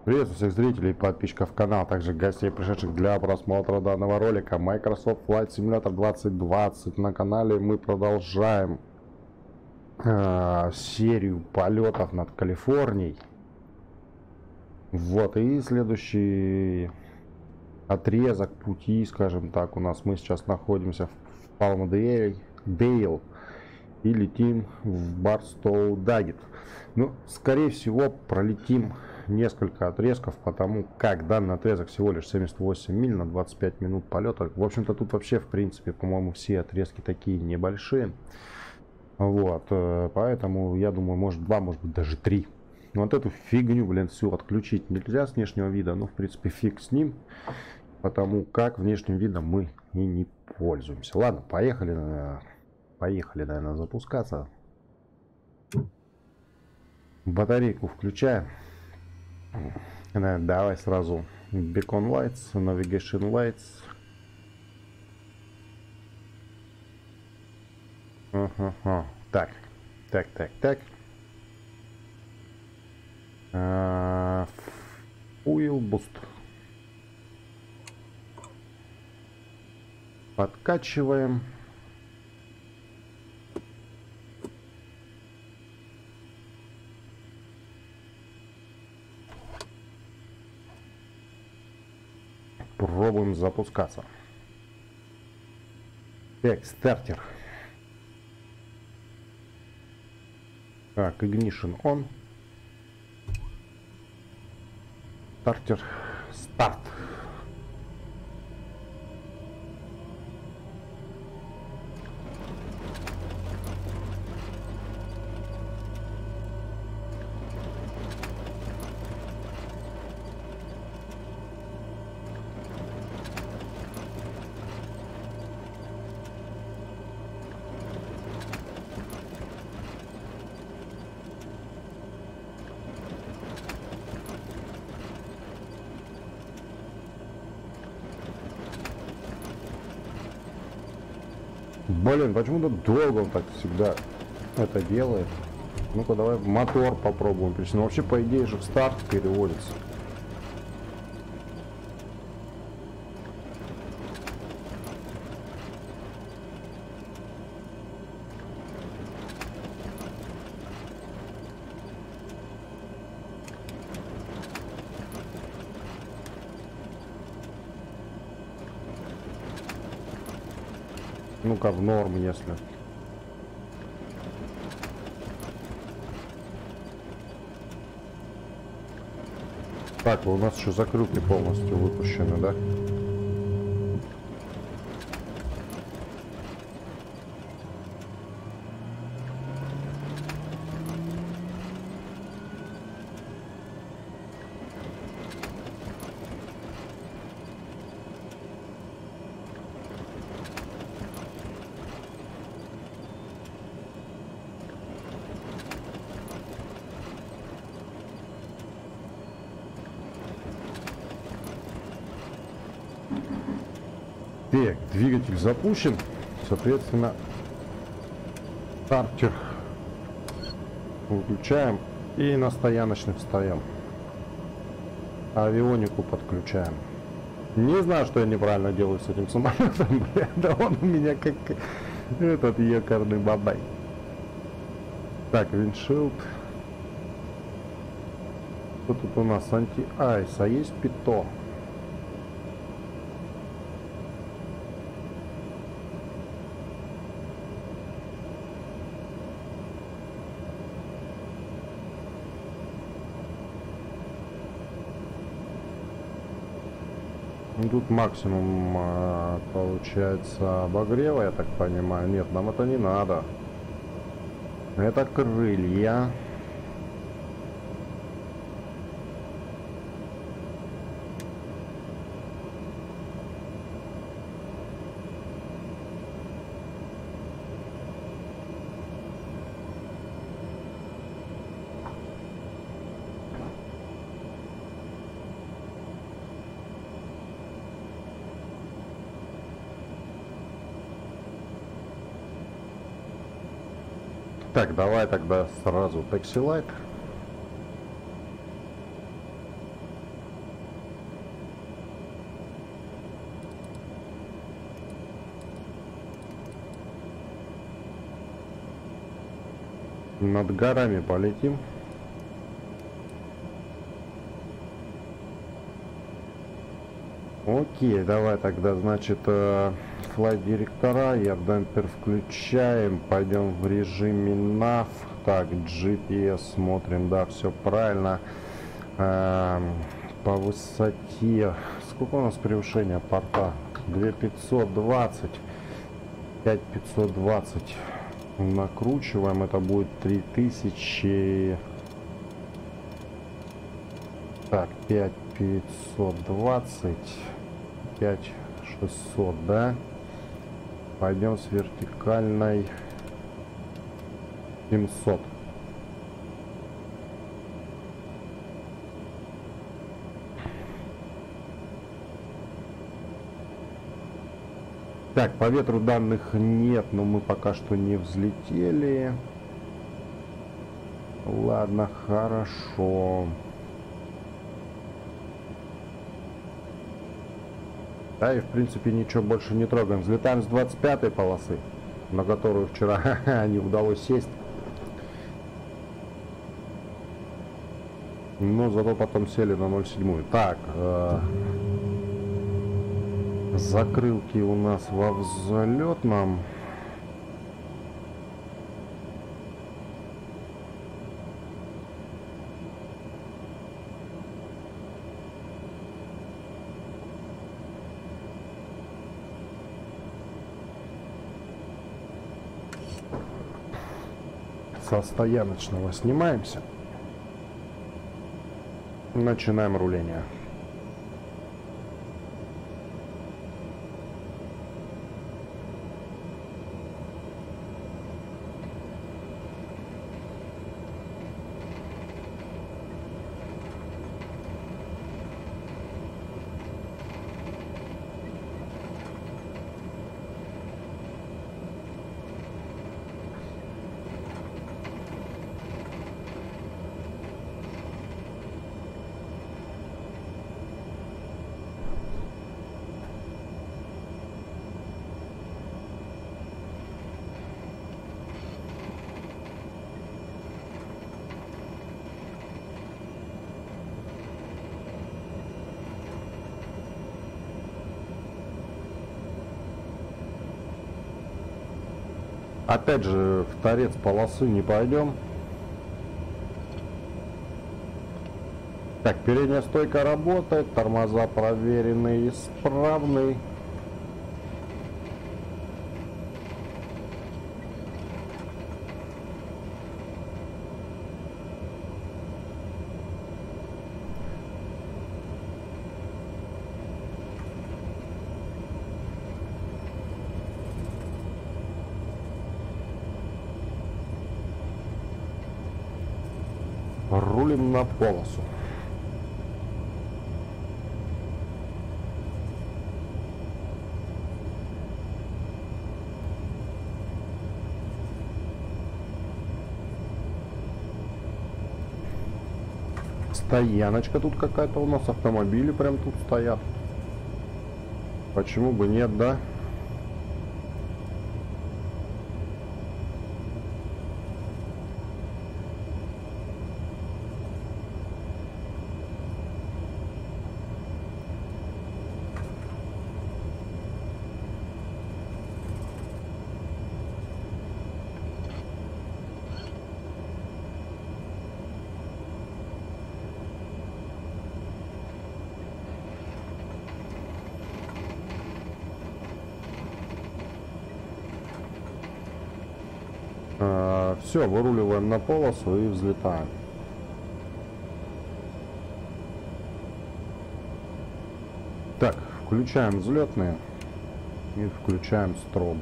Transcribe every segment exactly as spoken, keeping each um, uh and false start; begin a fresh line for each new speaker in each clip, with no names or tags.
Приветствую всех зрителей и подписчиков канала, также гостей, пришедших для просмотра данного ролика. Microsoft Flight Simulator двадцать двадцать на канале. Мы продолжаем э, серию полетов над Калифорнией. Вот, и следующий отрезок пути, скажем так, у нас мы сейчас находимся в Палмдейл и летим в Барстоу-Даггет. Ну, скорее всего, пролетим несколько отрезков, потому как данный отрезок всего лишь семьдесят восемь миль на двадцать пять минут полета. В общем-то, тут вообще, в принципе, по-моему, все отрезки такие небольшие. Вот, поэтому, я думаю, может два, может быть, даже три. Вот эту фигню, блин, всю отключить нельзя с внешнего вида. Ну, в принципе, фиг с ним, потому как внешним видом мы и не пользуемся. Ладно, поехали, поехали, наверное, запускаться. Батарейку включаем. Давай сразу Beacon Lights, Navigation Lights. Uh-huh. Так, так, так, так. Uh, Fuel Boost. Подкачиваем. Пробуем запускаться. Так, стартер. Так, ignition on. Стартер. Старт. Блин, почему-то долго он так всегда это делает. Ну-ка, давай мотор попробуем. Ну, вообще, по идее же, в старт переводится. Ну-ка, в норм, если. Так, у нас еще закрылки полностью выпущены, да? Так, двигатель запущен, соответственно, стартер выключаем и на стояночный встаем. Авионику подключаем. Не знаю, что я неправильно делаю с этим самолетом, бля, да он у меня как этот якорный бабай. Так, виндшилд. Что тут у нас? Анти-айс, а есть пито. Тут максимум получается обогрева, я так понимаю. Нет, нам это не надо. Это крылья. Так, давай тогда сразу Taxi Light. Над горами полетим. Окей, давай тогда, значит, флайт директора, я демпфер включаем, пойдем в режиме нав. Так, джи пи эс смотрим, да, все правильно. Эм, по высоте, сколько у нас превышение порта? две тысячи пятьсот двадцать, пять тысяч пятьсот двадцать. Накручиваем, это будет три тысячи. Так, пять тысяч пятьсот двадцать, пять тысяч шестьсот, да? Пойдем с вертикальной семьсот. Так, по ветру данных нет, но мы пока что не взлетели. Ладно, хорошо. Да, и в принципе ничего больше не трогаем. Взлетаем с двадцать пятой полосы, на которую вчера не удалось сесть. Но зато потом сели на ноль семь. Так, э закрылки у нас во взлетном. Со стояночного снимаемся. Начинаем руление. Опять же, в торец полосы не пойдем. Так, передняя стойка работает, тормоза проверены и исправны. Рулим на полосу. Стояночка тут какая-то у нас, автомобили прям тут стоят. Почему бы нет, да? Все, выруливаем на полосу и взлетаем. Так, включаем взлетные и включаем стробы.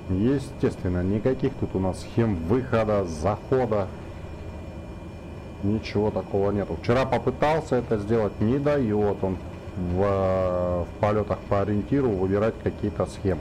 Естественно, никаких тут у нас схем выхода, захода. Ничего такого нету. Вчера попытался это сделать, не дает он в, в полетах по ориентиру выбирать какие-то схемы.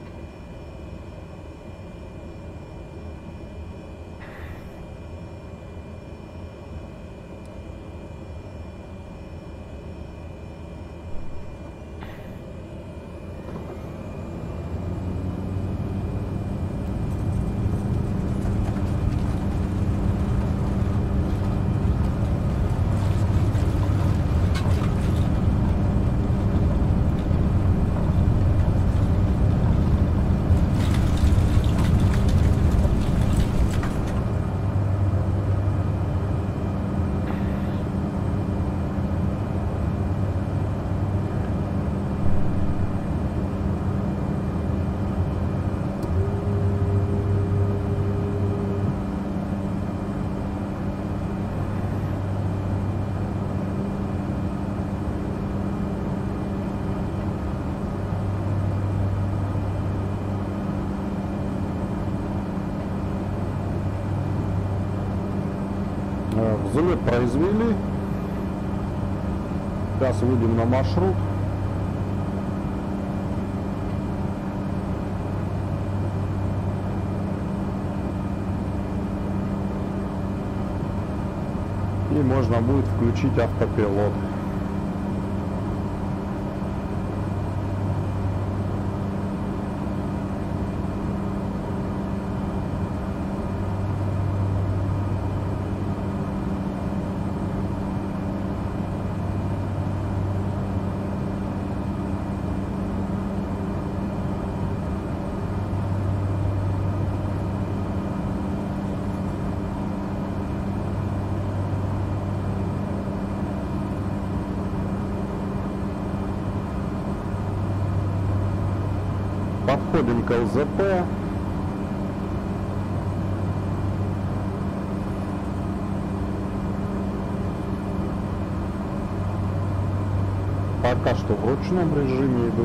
Взлет произвели. Сейчас выйдем на маршрут. И можно будет включить автопилот. Подходим к ЛЗП. Пока что в ручном режиме иду.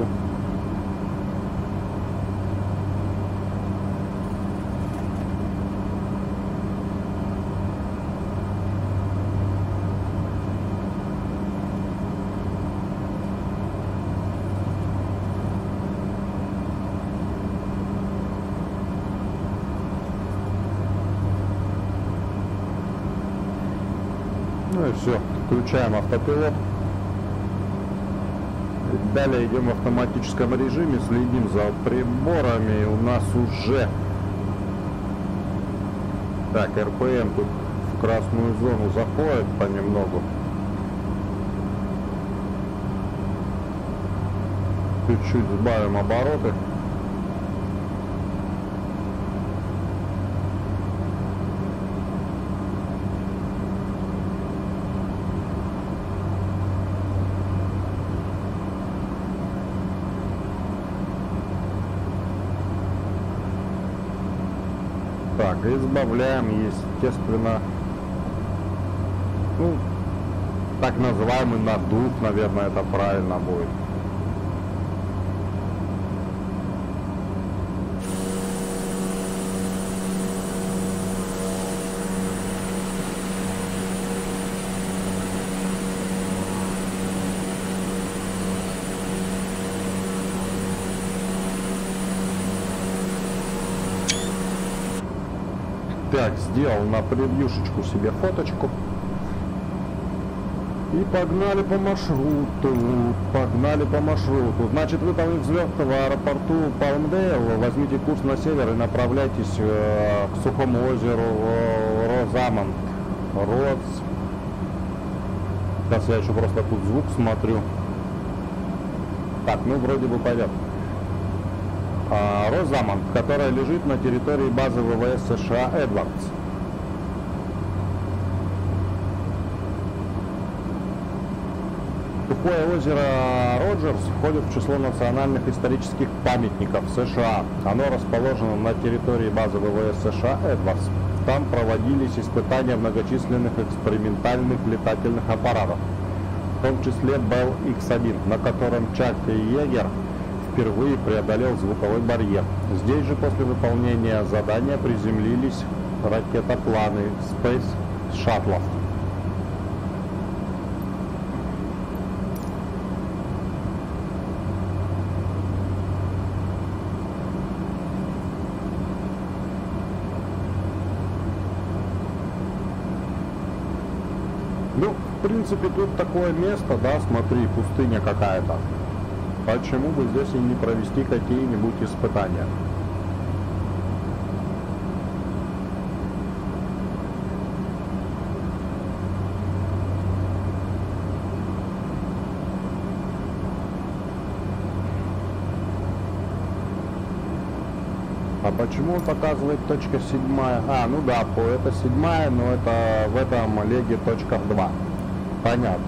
Ну и все, включаем автопилот. Далее идем в автоматическом режиме, следим за приборами. У нас уже так, эр пэ эм тут в красную зону заходит понемногу. Чуть-чуть сбавим обороты. Так, избавляем, естественно, ну, так называемый надув, наверное, это правильно будет. Так, сделал на превьюшечку себе фоточку. И погнали по маршруту. Погнали по маршруту. Значит, выполнив взлет в аэропорту Палмдейл, возьмите курс на север и направляйтесь э, к Сухому озеру э, Розамонт. Роз. Сейчас я еще просто тут звук смотрю. Так, ну вроде бы пойдет. Розамонт, которая лежит на территории базы вэ вэ эс США Эдвардс. Сухое озеро Роджерс входит в число национальных исторических памятников США. Оно расположено на территории базы вэ вэ эс США Эдвардс. Там проводились испытания многочисленных экспериментальных летательных аппаратов, в том числе Белл икс один, на котором Чак Йегер впервые преодолел звуковой барьер. Здесь же после выполнения задания приземлились ракетопланы Space Shuttle. Ну, в принципе, тут такое место, да, смотри, пустыня какая-то. Почему бы здесь и не провести какие-нибудь испытания? А почему он показывает точка седьмая? А, ну да, по это седьмая, но это в этом леге точка два. Понятно.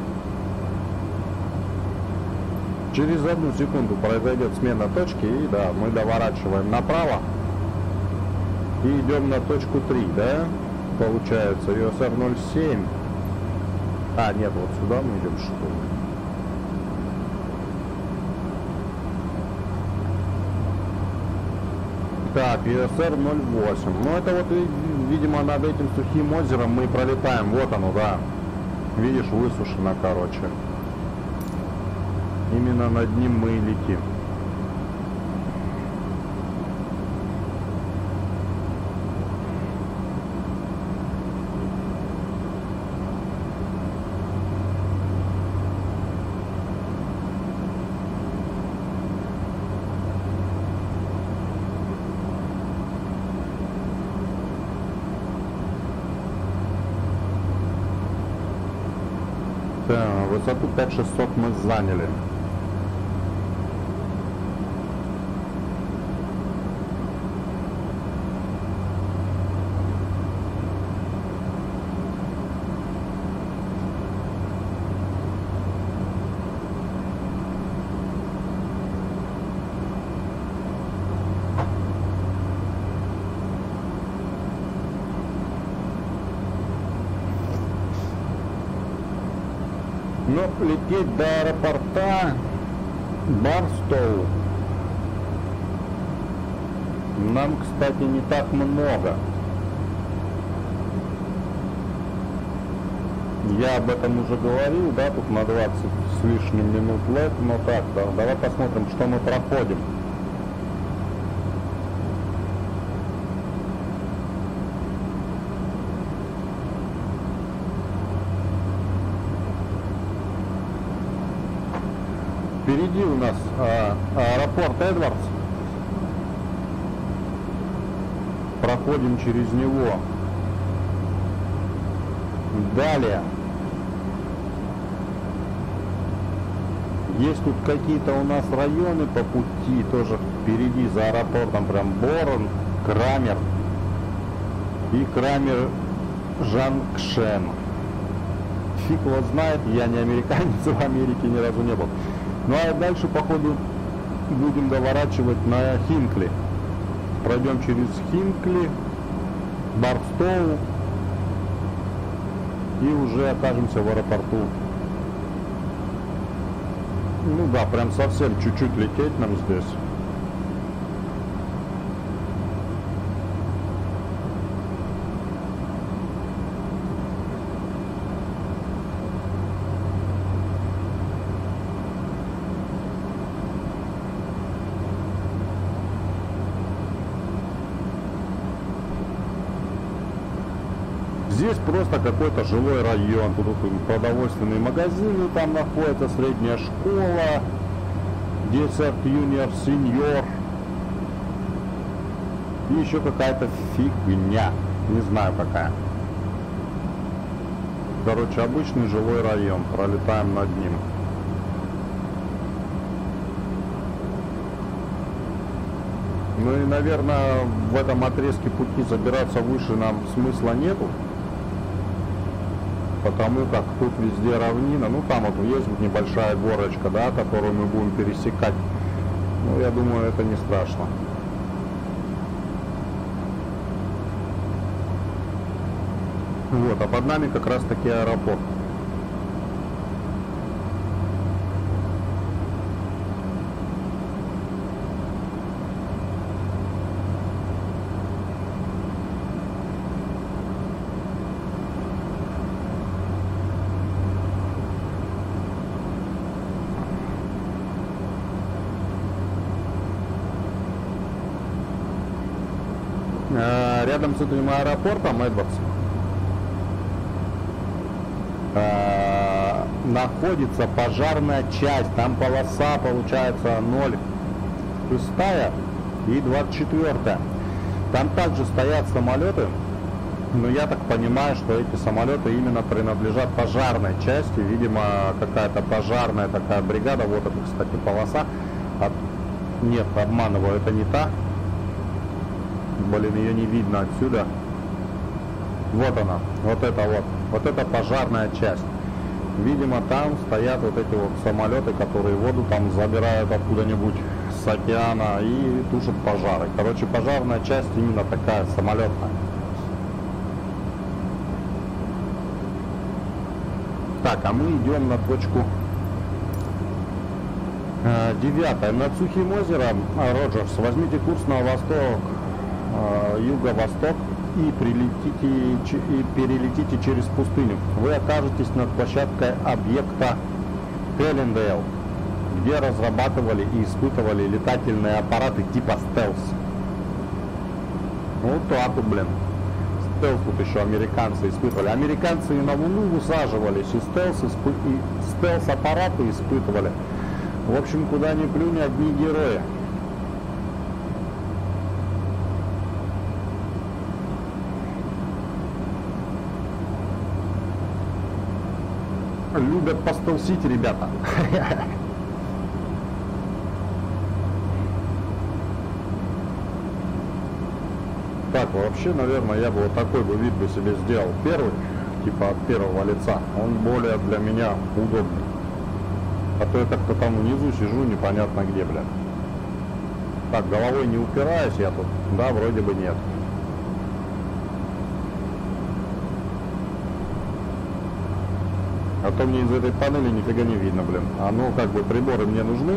Через одну секунду произойдет смена точки, и да, мы доворачиваем направо и идем на точку три, да? Получается, ю эс эр ноль семь. А, нет, вот сюда мы идем, что ли? Так, ю эс эр ноль восемь. Ну, это вот, видимо, над этим сухим озером мы пролетаем. Вот оно, да. Видишь, высушено, короче. Именно над ним мы и летим. Да, высоту пять тысяч шестьсот мы заняли. Но лететь до аэропорта Барстоу нам, кстати, не так много. Я об этом уже говорил, да, тут на двадцать с лишним минут лет, но так, да, давай посмотрим, что мы проходим. Впереди у нас а, аэропорт Эдвардс. Проходим через него. Далее. Есть тут какие-то у нас районы по пути, тоже впереди за аэропортом, прям Борн, Крамер и Крамер Жанкшен. Фиг его знает, я не американец, в Америке ни разу не был. Ну а дальше, походу, будем доворачивать на Хинкли. Пройдем через Хинкли, Барстоу и уже окажемся в аэропорту. Ну да, прям совсем чуть-чуть лететь нам здесь. Здесь просто какой-то жилой район, тут продовольственные магазины, там находится средняя школа, Desert Junior Senior и еще какая-то фигня, не знаю какая. Короче, обычный жилой район, пролетаем над ним. Ну и, наверное, в этом отрезке пути забираться выше нам смысла нету. Потому как тут везде равнина. Ну там вот есть небольшая горочка, да, которую мы будем пересекать. Ну, я думаю, это не страшно. Вот, а под нами как раз таки аэропорт. Э, рядом с этим аэропортом Эдвардс э, находится пожарная часть. Там полоса получается ноль шестая и двадцать четвёртая. Там также стоят самолеты, но я так понимаю, что эти самолеты именно принадлежат пожарной части. Видимо, какая-то пожарная такая бригада. Вот это, кстати, полоса. От... Нет, обманываю, это не та. Блин, ее не видно отсюда. Вот она, вот это вот. Вот это пожарная часть. Видимо, там стоят вот эти вот самолеты, которые воду там забирают откуда-нибудь с океана и тушат пожары. Короче, пожарная часть именно такая, самолетная. Так, а мы идем на точку э, девятая. Над Сухим озером, а, Роджерс, возьмите курс на восток, э, юго-восток и прилетите и перелетите через пустыню. Вы окажетесь над площадкой объекта Хелендейл, где разрабатывали и испытывали летательные аппараты типа стелс. Вот так вот, блин. Стелс тут еще американцы испытывали. Американцы и на Луну высаживались, и стелс, испы... и стелс-аппараты испытывали. В общем, куда ни плюнь, одни герои. Любят постелсить, ребята. Так, вообще, наверное, я бы вот такой бы вид бы себе сделал. Первый, типа от первого лица, он более для меня удобный. А то я как-то там внизу сижу, непонятно где, бля. Так, головой не упираюсь я тут? Да, вроде бы нет. А то мне из этой панели нифига не видно, блин. А ну, как бы, приборы мне нужны.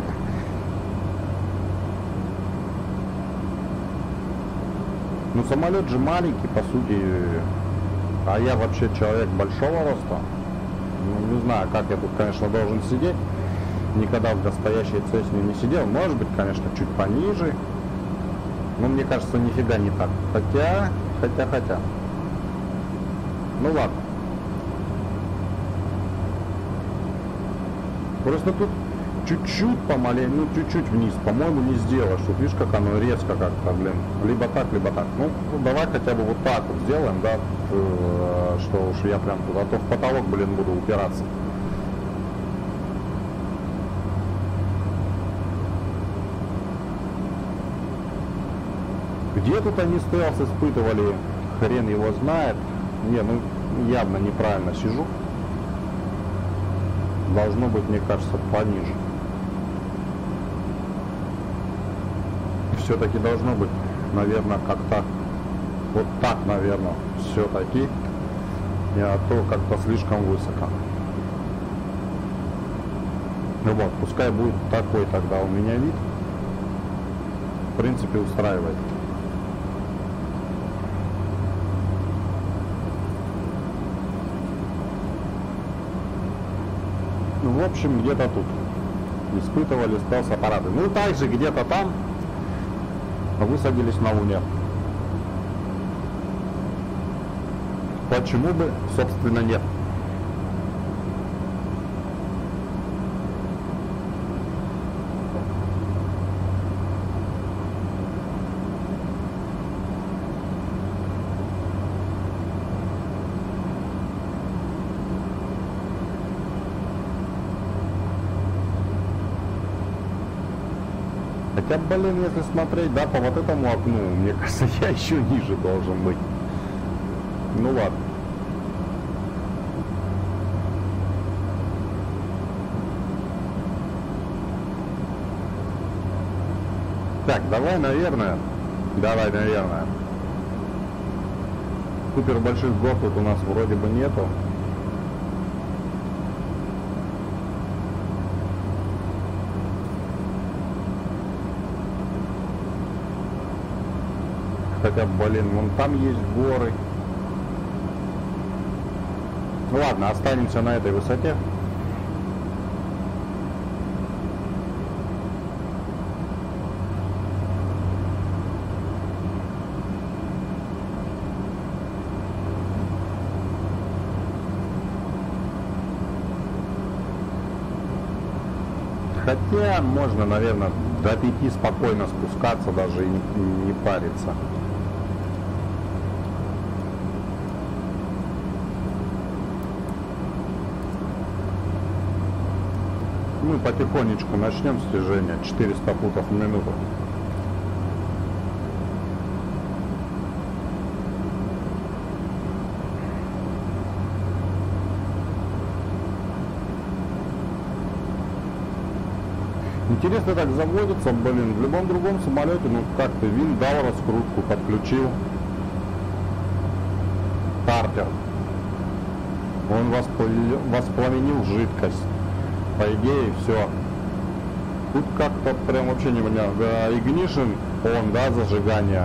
Ну, самолет же маленький, по сути. А я вообще человек большого роста. Ну, не знаю, как я тут, конечно, должен сидеть. Никогда в настоящей Цесне не сидел. Может быть, конечно, чуть пониже. Но мне кажется, нифига не так. Хотя, хотя, хотя. Ну, ладно. Просто тут чуть-чуть помаленьку, ну чуть-чуть вниз, по-моему, не сделаешь. Тут видишь, как оно резко как-то, блин. Либо так, либо так. Ну, давай хотя бы вот так вот сделаем, да, что уж я прям туда, а то в потолок, блин, буду упираться. Где тут они стелс испытывали, хрен его знает. Не, ну явно неправильно сижу. Должно быть, мне кажется, пониже. Все-таки должно быть, наверное, как-то вот так, наверное, все-таки. А то как-то слишком высоко. Ну вот, пускай будет такой тогда у меня вид. В принципе, устраивает. Ну, в общем, где-то тут испытывали стелс-аппараты. Ну, также где-то там высадились на Луне. Почему бы, собственно, нет? Хотя, блин, если смотреть, да, по вот этому окну, мне кажется, я еще ниже должен быть. Ну ладно. Так, давай, наверное. Давай, наверное. Супер больших гор тут у нас вроде бы нету. Хотя, блин, вон там есть горы. Ну ладно, останемся на этой высоте. Хотя можно, наверное, до пяти спокойно спускаться, даже и не, не париться. Мы потихонечку начнем снижение, четыреста футов в минуту. Интересно так заводится, блин, в любом другом самолете, ну как-то винт дал раскрутку, подключил стартер. Он воспл- воспламенил жидкость. По идее, все. Тут как-то прям вообще не понятно. Да, ignition, он, да, зажигание.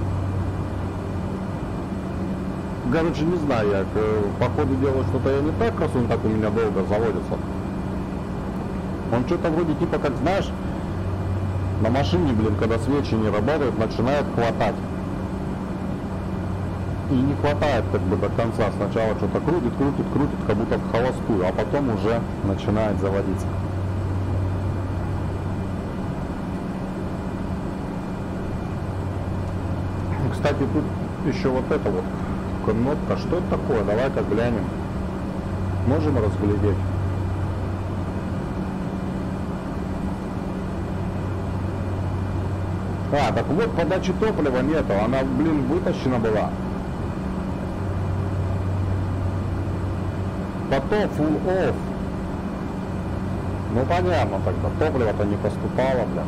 Короче, не знаю, я по ходу дела что-то я не так, раз он так у меня долго заводится. Он что-то вроде типа, как знаешь, на машине, блин, когда свечи не работают, начинает хватать. И не хватает как бы до конца. Сначала что-то крутит, крутит, крутит, как будто в холостую, а потом уже начинает заводиться. Кстати, тут еще вот это вот кнопка. Что это такое? Давай-ка глянем. Можем разглядеть? А, так вот, подачи топлива нету, она, блин, вытащена была. Потом full off. Ну понятно тогда, топливо-то не поступало, бля.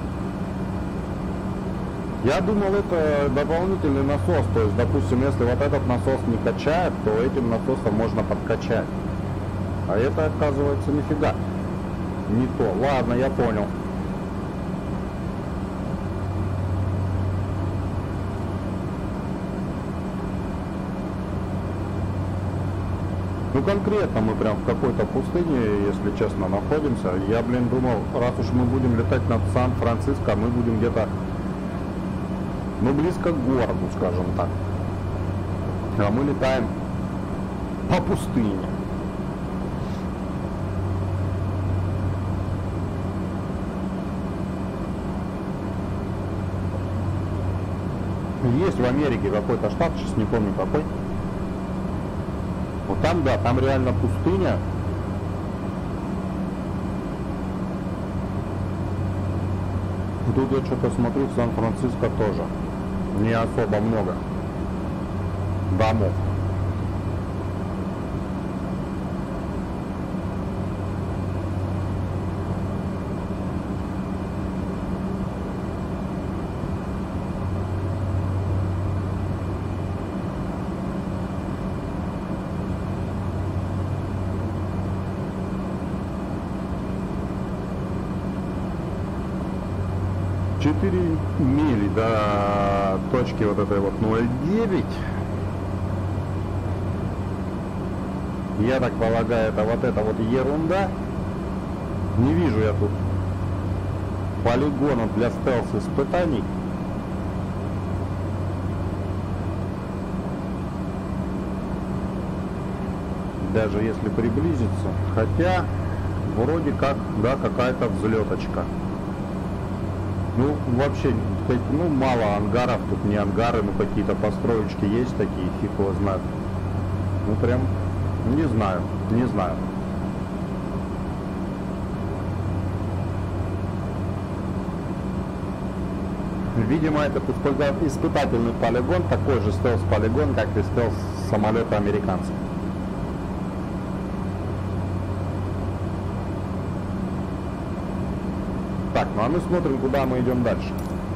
Я думал, это дополнительный насос, то есть, допустим, если вот этот насос не качает, то этим насосом можно подкачать. А это, оказывается, нифига не то. Ладно, я понял. Ну конкретно мы прям в какой-то пустыне, если честно, находимся. Я, блин, думал, раз уж мы будем летать над Сан-Франциско, мы будем где-то, ну, близко к городу, скажем так. А мы летаем по пустыне. Есть в Америке какой-то штат, сейчас не помню какой. Вот там, да, там реально пустыня. Тут я что-то смотрю, в Сан-Франциско тоже не особо много домов. четыре мили до точки вот этой вот ноль девять. Я так полагаю, это вот эта вот ерунда. Не вижу я тут полигона для стелс-испытаний. Даже если приблизиться. Хотя, вроде как, да, какая-то взлеточка. Ну, вообще, ну, мало ангаров, тут не ангары, ну, какие-то построечки есть такие, фиг его знает. Ну, прям, не знаю, не знаю. Видимо, это испытательный полигон, такой же стелс-полигон, как и стелс-самолеты американцев. Так, ну а мы смотрим, куда мы идем дальше.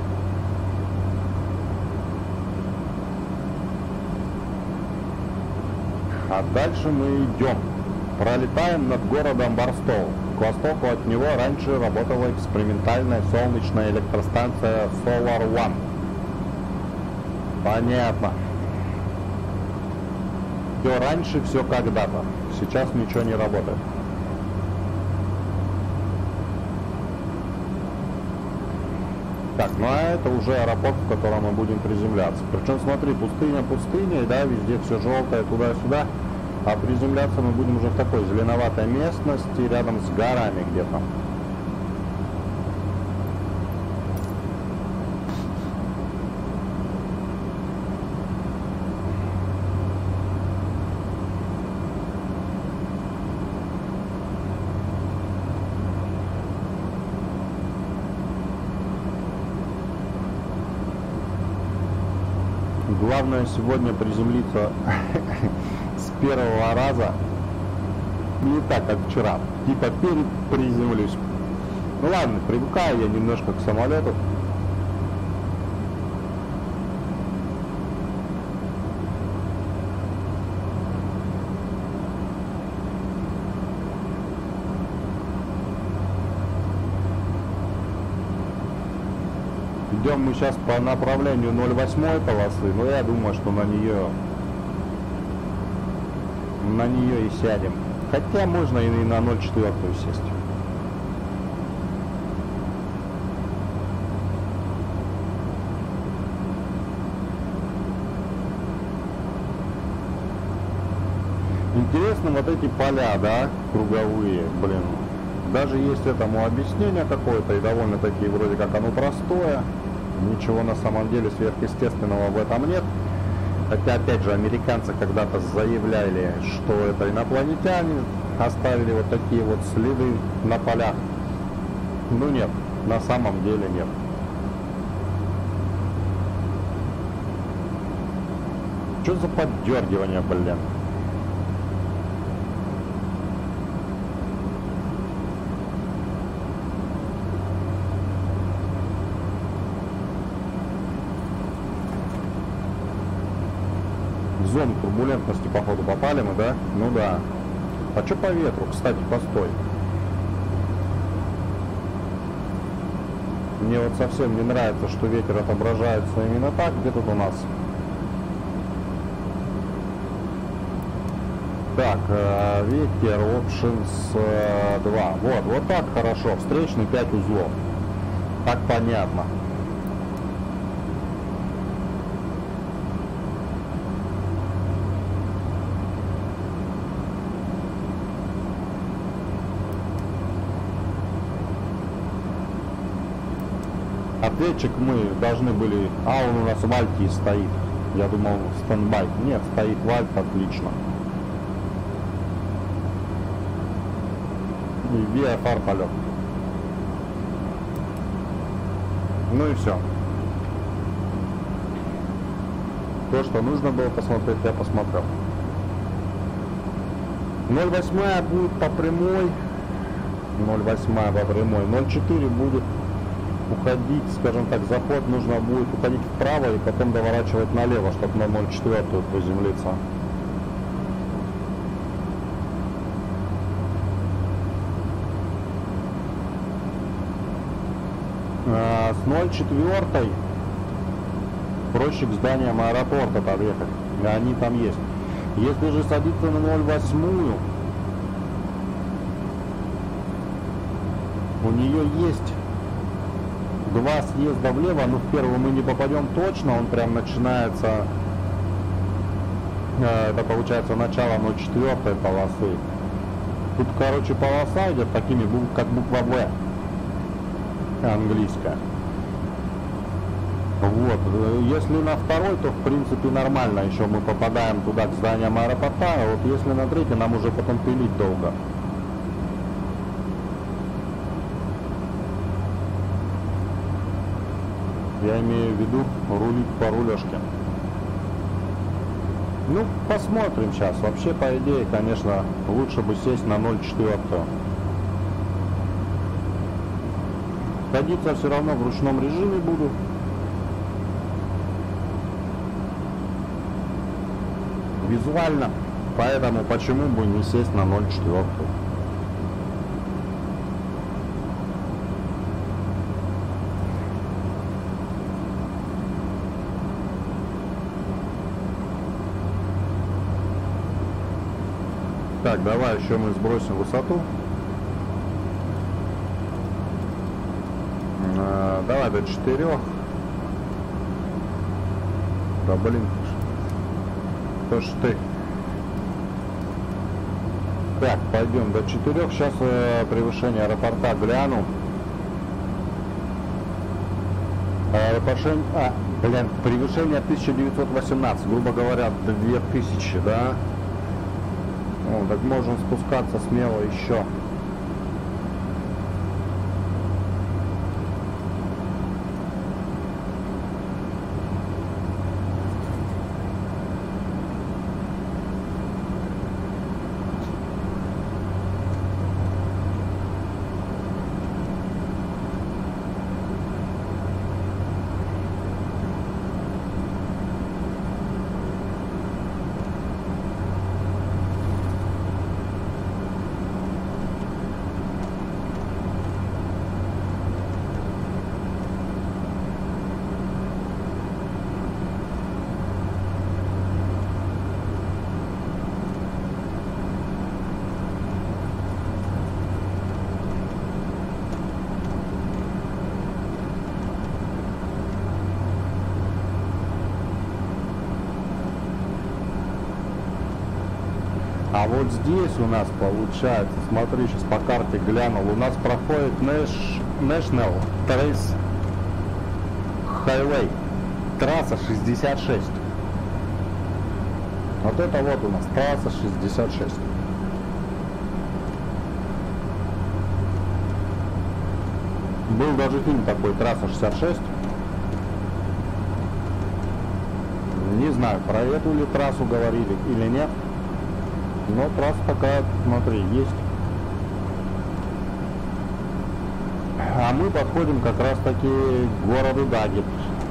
А дальше мы идем. Пролетаем над городом Барстоу. К востоку от него раньше работала экспериментальная солнечная электростанция Solar One. Понятно. Все раньше, все когда-то. Сейчас ничего не работает. Так, ну а это уже аэропорт, в котором мы будем приземляться. Причем, смотри, пустыня, пустыня, да, везде все желтое, туда-сюда. А приземляться мы будем уже в такой зеленоватой местности, рядом с горами где-то. Главное сегодня приземлиться с первого раза. Не так, как вчера. Типа перед приземлюсь. Ну ладно, привыкаю я немножко к самолету. Идем мы сейчас по направлению ноль восемь полосы, но я думаю, что на нее на нее и сядем. Хотя можно и на ноль четыре сесть. Интересно вот эти поля, да, круговые, блин. Даже есть этому объяснение какое-то, и довольно-таки вроде как оно простое. Ничего на самом деле сверхъестественного в этом нет. Хотя, опять же, американцы когда-то заявляли, что это инопланетяне оставили вот такие вот следы на полях. Ну нет, на самом деле нет. Что за поддергивание, блин? В зону турбулентности, походу, попали мы, да? Ну да. А что по ветру? Кстати, постой. Мне вот совсем не нравится, что ветер отображается именно так. Где тут у нас? Так, э, ветер, options э, два. Вот, вот так хорошо. Встречный пять узлов. Так понятно. Ответчик мы должны были... А, он у нас в Альте стоит. Я думал, стендбай. Нет, стоит в Альте, отлично. И ви эф ар полет. Ну и все. То, что нужно было посмотреть, я посмотрел. ноль восемь будет по прямой. ноль восемь по прямой. ноль четыре будет уходить, скажем так, заход нужно будет уходить вправо и потом доворачивать налево, чтобы на ноль четыре приземлиться. А, с ноль четыре проще к зданиям аэропорта подъехать, и они там есть. Если же садиться на ноль восемь, у нее есть два съезда влево, но в первый мы не попадем точно, он прям начинается, э, это получается начало ноль четыре полосы. Тут, короче, полоса идет такими, как буква В, английская. Вот, если на второй, то в принципе нормально, еще мы попадаем туда, к зданиям аэропорта, а вот если на третий, нам уже потом пилить долго. Я имею в виду рулить по рулежке. Ну, посмотрим сейчас. Вообще, по идее, конечно, лучше бы сесть на ноль четыре. Садиться все равно в ручном режиме буду. Визуально. Поэтому почему бы не сесть на ноль четыре? Так, давай еще мы сбросим высоту. А, давай до четырех. Да блин. Что ж ты. Так, пойдем до четырех. Сейчас э, превышение аэропорта гляну. Аэропорт... А, блин, превышение тысяча девятьсот восемнадцать, грубо говоря, две тысячи, да? Ну, так можем спускаться смело еще. А вот здесь у нас получается, смотри, сейчас по карте глянул, у нас проходит Nash, National Trace Highway, трасса шестьдесят шесть. Вот это вот у нас трасса шестьдесят шесть. Был даже фильм такой, трасса шестьдесят шесть. Не знаю, про эту ли трассу говорили или нет. Но трасса такая, смотри, есть. А мы подходим как раз таки к городу Даги.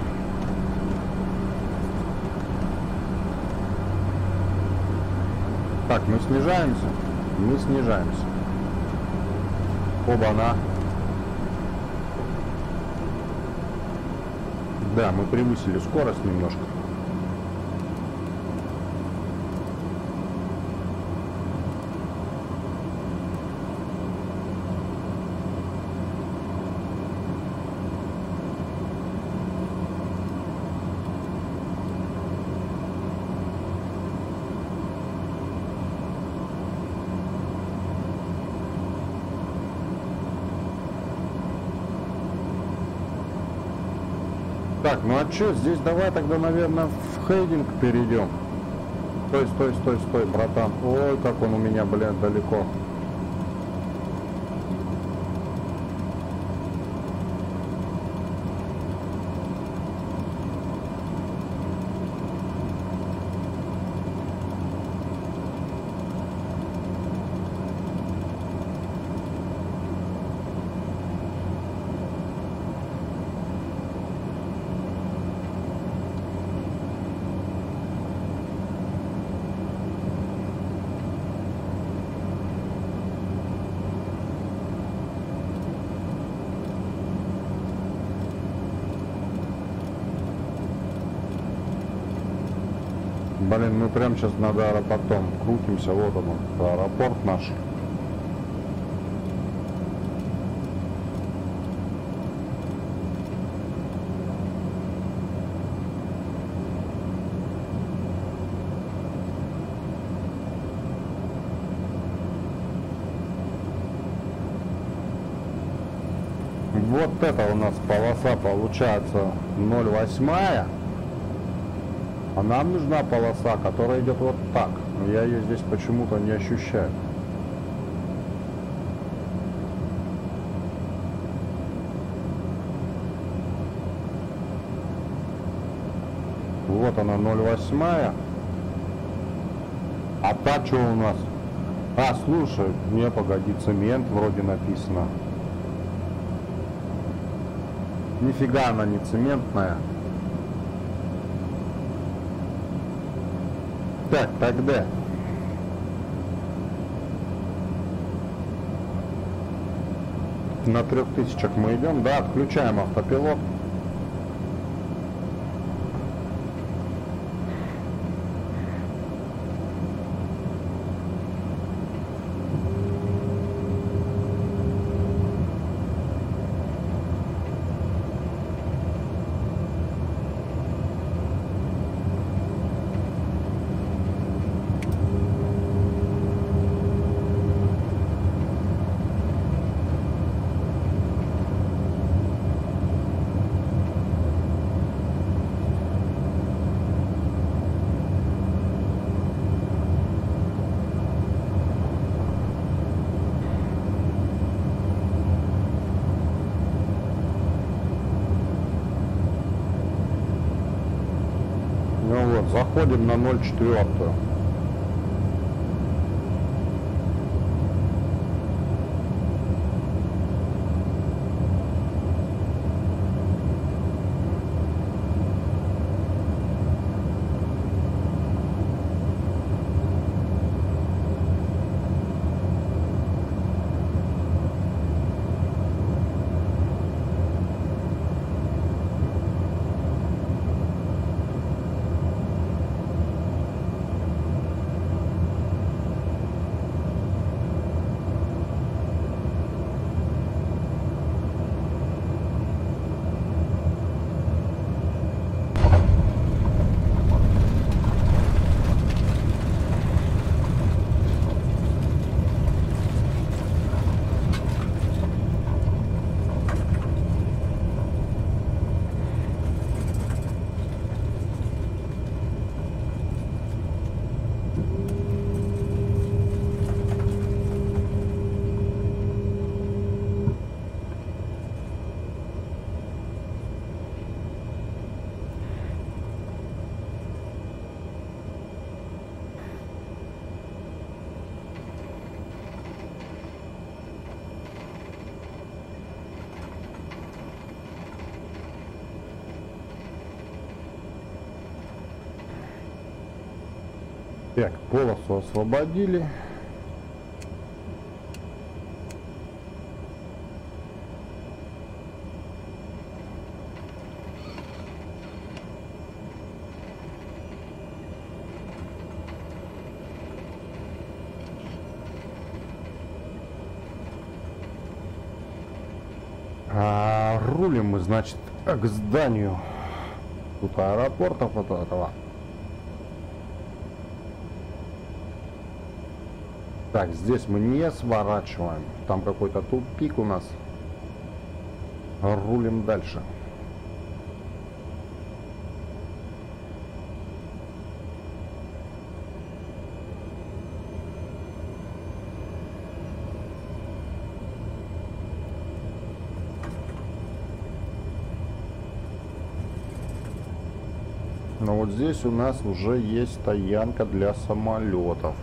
Так, мы снижаемся. Мы снижаемся. Оба-на. Да, мы превысили скорость немножко. Так, ну а что, здесь давай тогда, наверное, в хейдинг перейдем. Стой, стой, стой, стой, братан. Ой, как он у меня, блядь, далеко. Блин, мы прям сейчас над аэропортом крутимся, вот он, аэропорт наш. Вот это у нас полоса получается ноль восемь. А нам нужна полоса, которая идет вот так. Но я ее здесь почему-то не ощущаю. Вот она, ноль восемь. А та что у нас? А, слушай, не, погоди, цемент вроде написано. Нифига она не цементная. Так, тогда. На трех тысячах мы идем, да, отключаем автопилот. Заходим на ноль четыре. Так, полосу освободили. А, рулим мы, значит, к зданию тут аэропорта вот этого. Так, здесь мы не сворачиваем. Там какой-то тупик у нас. Рулим дальше. Но вот здесь у нас уже есть стоянка для самолетов.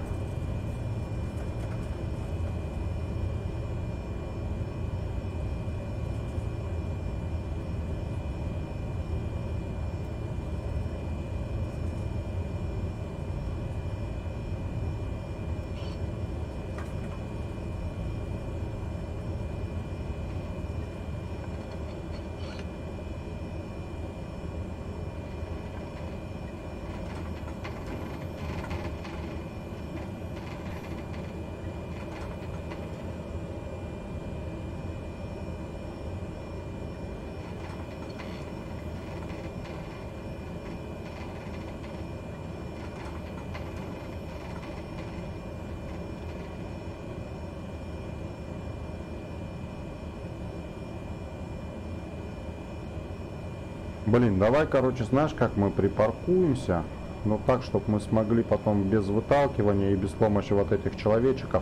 Блин, давай, короче, знаешь, как мы припаркуемся, но так, чтобы мы смогли потом без выталкивания и без помощи вот этих человечков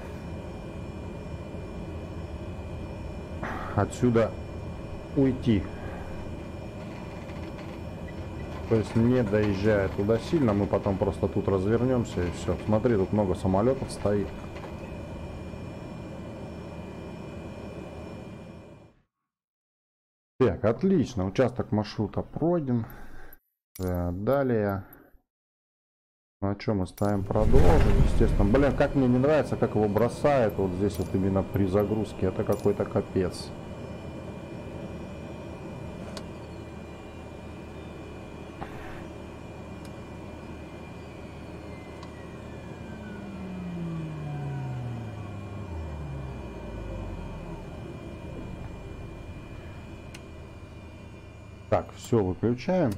отсюда уйти. То есть не доезжая туда сильно, мы потом просто тут развернемся и все. Смотри, тут много самолетов стоит. Так, отлично, участок маршрута пройден. Далее, на чем мы ставим продолжить, естественно. Блин, как мне не нравится, как его бросает вот здесь вот именно при загрузке. Это какой-то капец. Так, все выключаем.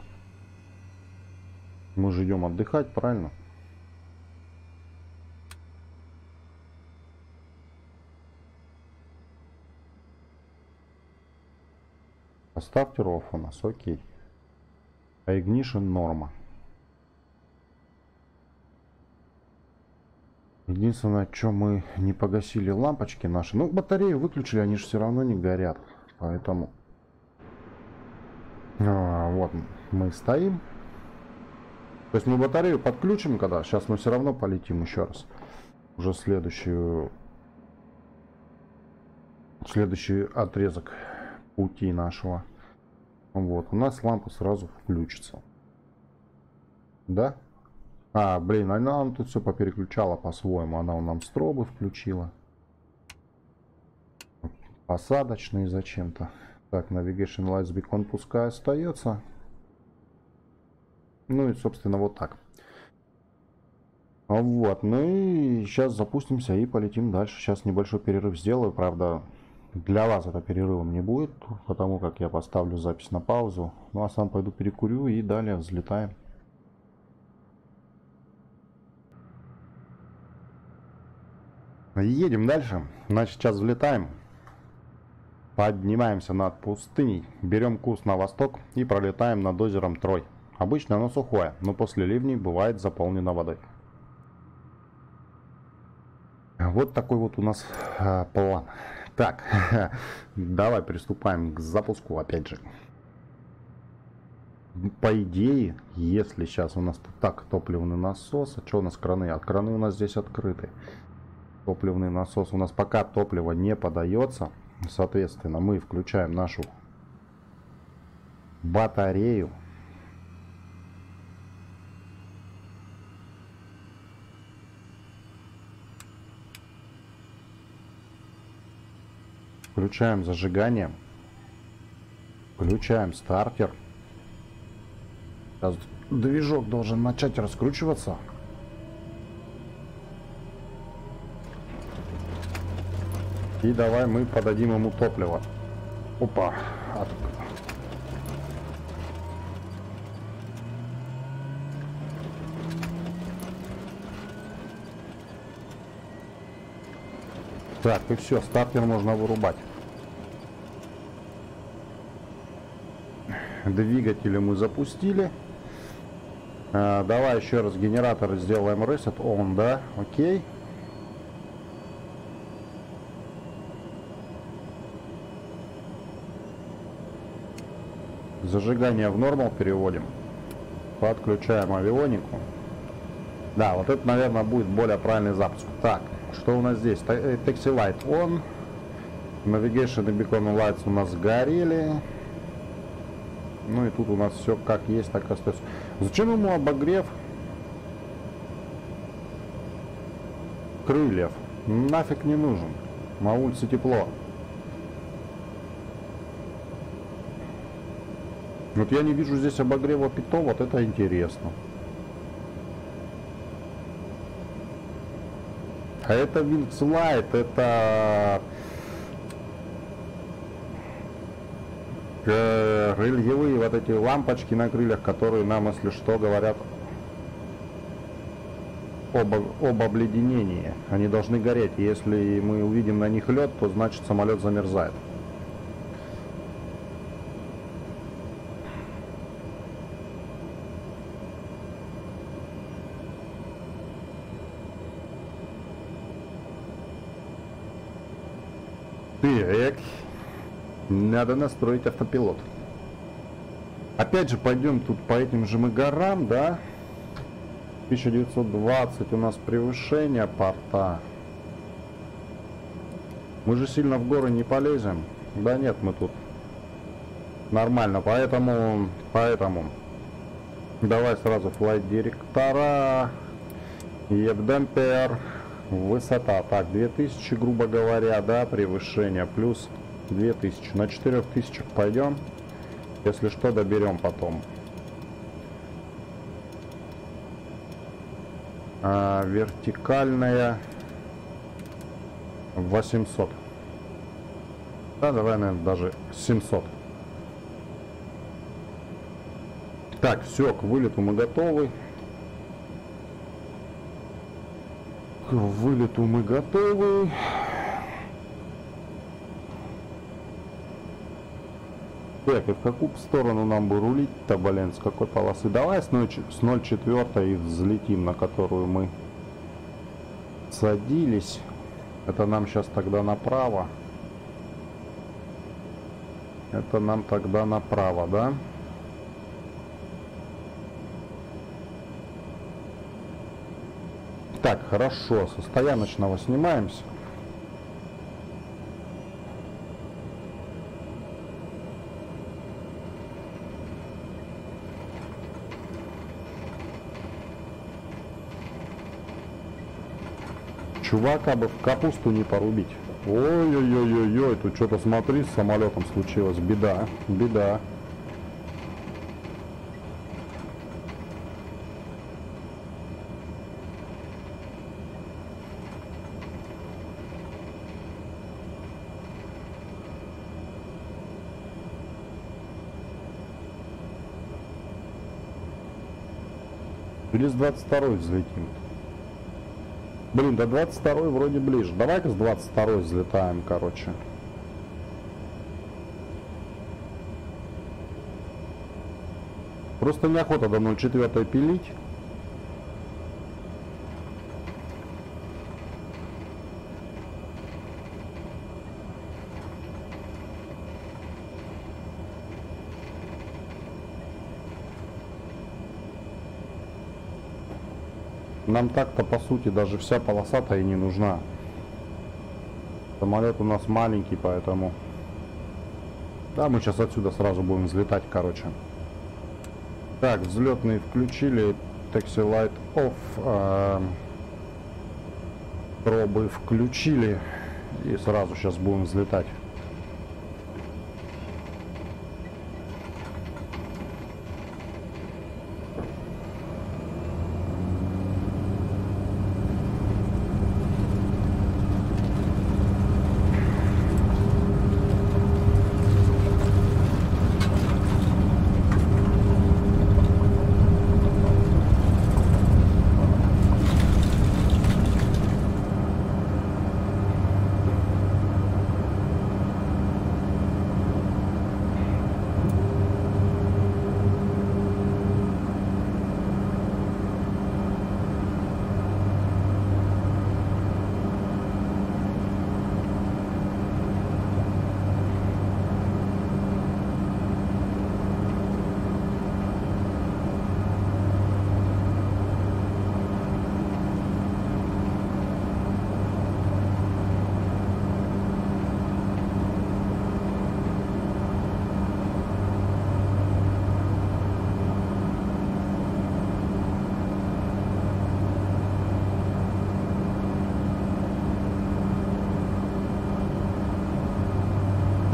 Мы же идем отдыхать, правильно? Поставьте роф у нас, окей. А ignition норма. Единственное, что мы не погасили лампочки наши. Ну, батарею выключили, они же все равно не горят. Поэтому... А, вот мы стоим. То есть мы батарею подключим, когда сейчас мы все равно полетим еще раз. Уже следующую... Следующий отрезок пути нашего. Вот, у нас лампа сразу включится. Да? А, блин, она нам тут все попереключала по-своему. Она нам стробы включила. Посадочные зачем-то. Так, Navigation Lights Beacon пускай остается. Ну и, собственно, вот так. Вот, ну и сейчас запустимся и полетим дальше. Сейчас небольшой перерыв сделаю, правда, для вас это перерывом не будет, потому как я поставлю запись на паузу. Ну а сам пойду перекурю и далее взлетаем. Едем дальше. Значит, сейчас взлетаем. Поднимаемся над пустыней, берем курс на восток и пролетаем над озером Трой. Обычно оно сухое, но после ливней бывает заполнено водой. Вот такой вот у нас э, план. Так, давай приступаем к запуску опять же. По идее, если сейчас у нас так топливный насос, а что у нас краны? А краны у нас здесь открыты. Топливный насос у нас пока топливо не подается. Соответственно, мы включаем нашу батарею. Включаем зажигание. Включаем стартер. Сейчас движок должен начать раскручиваться. И давай мы подадим ему топливо. Опа. От... Так, и все, стартер можно вырубать. Двигатели мы запустили. А, давай еще раз генератор сделаем reset on, да? Окей. Зажигание в нормал переводим. Подключаем авионику. Да, вот это, наверное, будет более правильный запуск. Так, что у нас здесь? Taxi Light on. Navigation и Beacon Lights у нас горели. Ну и тут у нас все как есть, так и остается. Зачем ему обогрев крыльев? Нафиг не нужен. На улице тепло. Вот я не вижу здесь обогрева питов, вот это интересно. А это Wings Light, это э, рельефовые вот эти лампочки на крыльях, которые нам, если что, говорят об, об обледенении. Они должны гореть. Если мы увидим на них лед, то значит самолет замерзает. Так, надо настроить автопилот. Опять же, пойдем тут по этим же мы горам, да? тысяча девятьсот двадцать у нас превышение порта. Мы же сильно в горы не полезем. Да нет, мы тут нормально, поэтому, поэтому давай сразу флайт директора, ебдемпер. Высота, так, две тысячи, грубо говоря, да, превышение, плюс две тысячи. На четырёх тысячах пойдем, если что, доберем потом. А, вертикальная восемьсот. Да, давай, наверное, даже семьсот. Так, все, к вылету мы готовы. К вылету мы готовы. Так, и в какую сторону нам бы рулить-то, блин, с какой полосы? Давай с ноль четыре взлетим, на которую мы садились. Это нам сейчас тогда направо. Это нам тогда направо, да? Так, хорошо, со стояночного снимаемся. Чувака бы в капусту не порубить. Ой-ой-ой-ой-ой, тут что-то, смотри, с самолетом случилось. Беда, беда. Или с двадцать второй взлетим. Блин, до двадцать второй вроде ближе. Давай-ка с двадцать второй взлетаем, короче. Просто неохота до ноль четыре пилить. Нам так-то, по сути, даже вся полоса-то и не нужна. Самолет у нас маленький, поэтому... Да, мы сейчас отсюда сразу будем взлетать, короче. Так, взлетные включили. Taxi Light Off. Э, пробы включили. И сразу сейчас будем взлетать.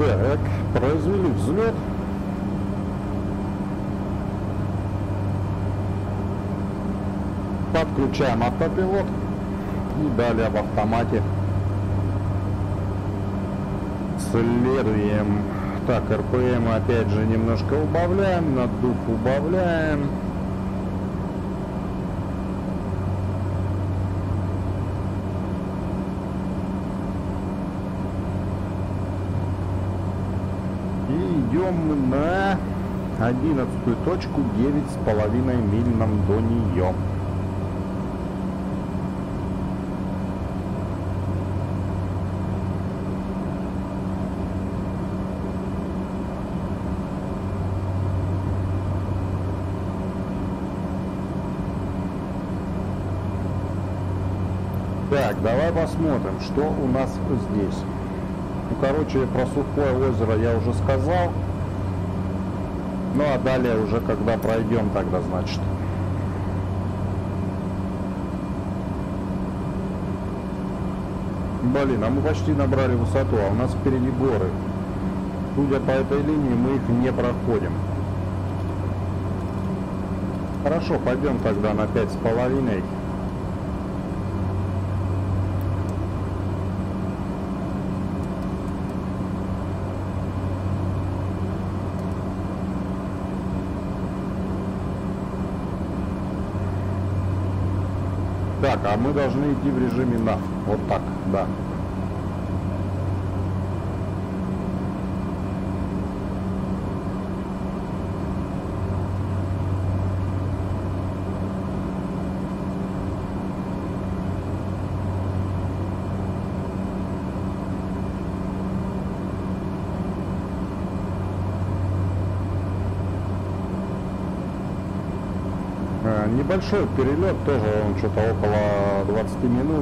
Так, произвели взлет. Подключаем автопилот и далее в автомате следуем. Так, эр пэ эм опять же немножко убавляем, наддув убавляем. И идем на одиннадцатую точку, девять с половиной миль нам до нее. Так, давай посмотрим, что у нас здесь. Ну, короче, про сухое озеро я уже сказал. Ну, а далее уже, когда пройдем, тогда, значит. Блин, а мы почти набрали высоту, а у нас впереди горы. Судя по этой линии, мы их не проходим. Хорошо, пойдем тогда на пять с половиной. Так, а мы должны идти в режиме нав. Вот так, да. Небольшой перелет, тоже он что-то около двадцати минут.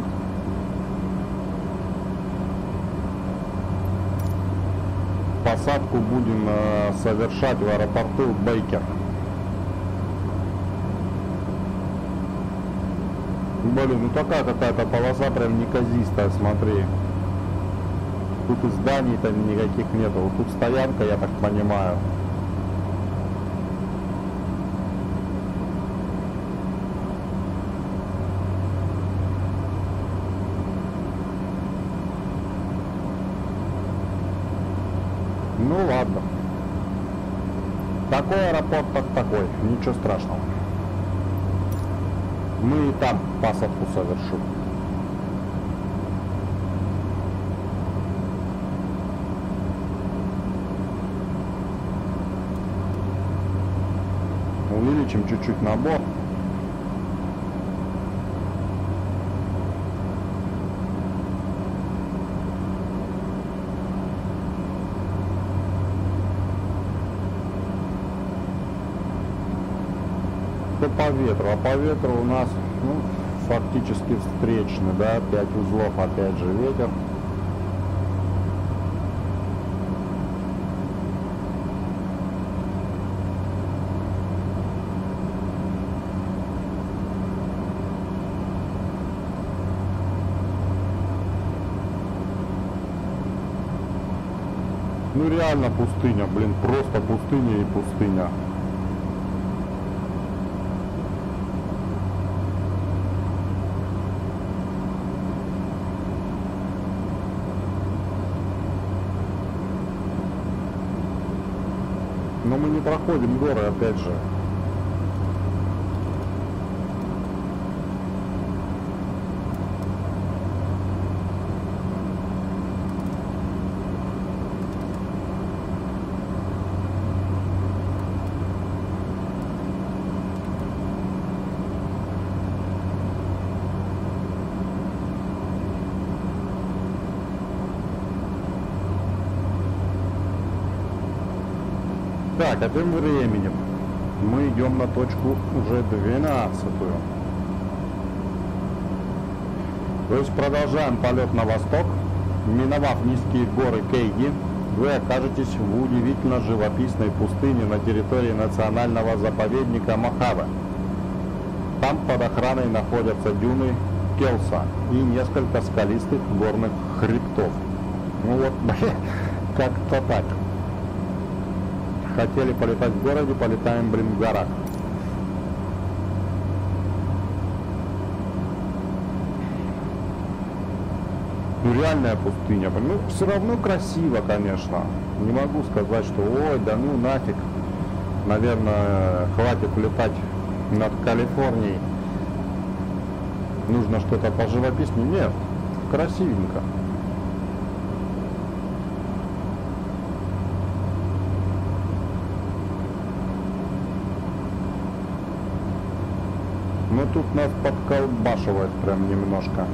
Посадку будем э, совершать в аэропорту Бейкер. Блин, ну такая какая-то полоса прям неказистая, смотри. Тут и зданий-то никаких нету. Вот тут стоянка, я так понимаю. Ну ладно. Такой аэропорт, так такой. Ничего страшного. Мы и там посадку совершим. Увеличим чуть-чуть набор. По ветру, а по ветру у нас, ну, фактически встречный, да, пять узлов, опять же ветер. Ну реально пустыня, блин, просто пустыня и пустыня. Но мы не проходим горы, опять же. Так, а тем временем мы идем на точку уже двенадцатую. То есть продолжаем полет на восток. Миновав низкие горы Кейги, вы окажетесь в удивительно живописной пустыне на территории национального заповедника Мохаве. Там под охраной находятся дюны Келса и несколько скалистых горных хребтов. Ну вот, как-то так. Хотели полетать в городе, полетаем, блин, в горах. Ну, реальная пустыня. Ну, все равно красиво, конечно. Не могу сказать, что ой, да ну нафиг. Наверное, хватит летать над Калифорнией. Нужно что-то поживописнее. Нет, красивенько. Но тут нас подколбашивает прям немножко.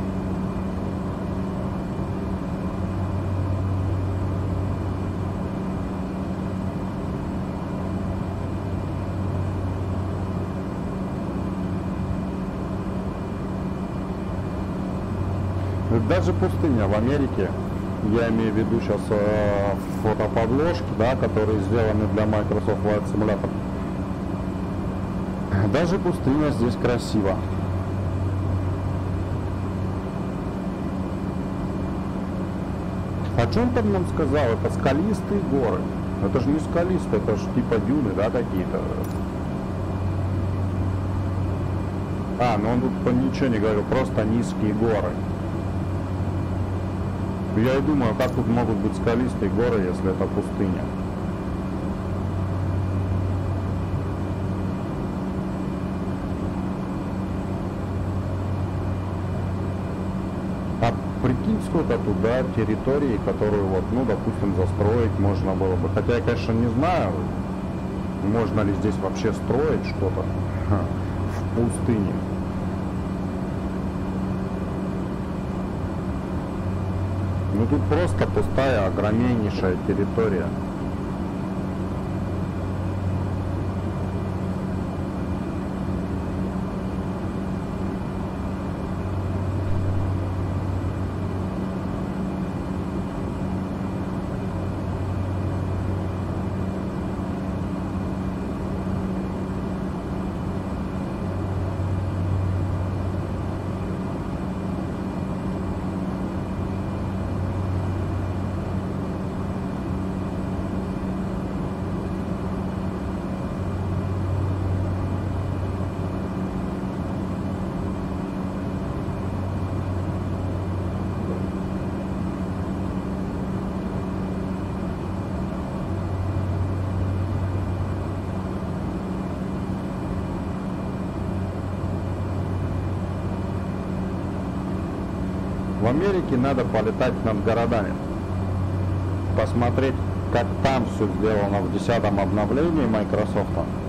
Даже пустыня в Америке, я имею в виду сейчас э, фотоподложки, да, которые сделаны для Microsoft Flight Simulator. Даже пустыня здесь красиво. О чем там нам сказал? Это скалистые горы. Это же не скалистые, это же типа дюны, да, какие-то. А, ну он тут ничего не говорил, просто низкие горы. Я и думаю, как тут могут быть скалистые горы, если это пустыня. А прикинь, сколько туда территории, которую вот, ну, допустим, застроить можно было бы. Хотя я, конечно, не знаю, можно ли здесь вообще строить что-то в пустыне. Ну тут просто пустая, огромнейшая территория. В Америке надо полетать над городами, посмотреть, как там все сделано в десятом обновлении Microsoft.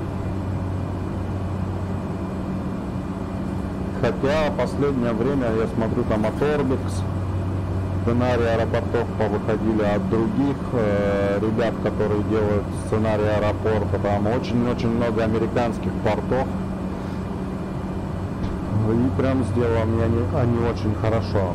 Хотя в последнее время я смотрю, там от Orbix сценарии аэропортов повыходили, от других э, ребят, которые делают сценарий аэропорта. Там очень-очень много американских портов. И прям сделаны они, они очень хорошо.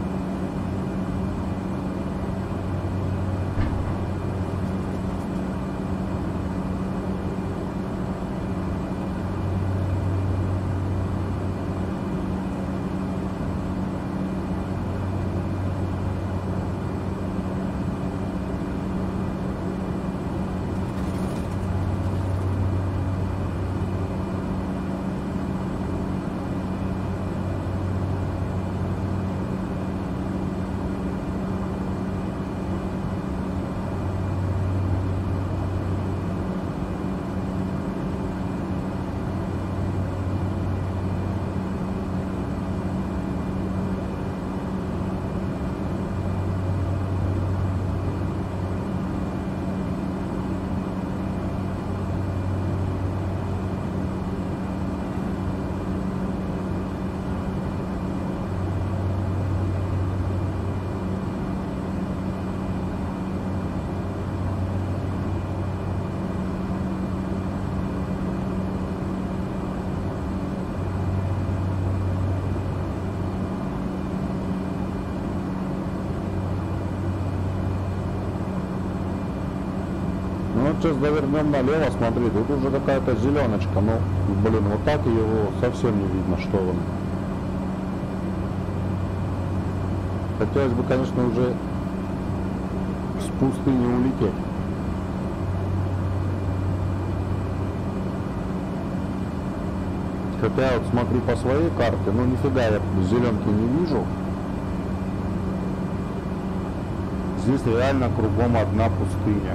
Сейчас завернем налево, смотри, тут уже какая-то зеленочка, ну, блин, вот так его совсем не видно, что он. Хотелось бы, конечно, уже пустыне улететь. Хотя я вот смотрю по своей карте, ну нифига я зеленки не вижу. Здесь реально кругом одна пустыня.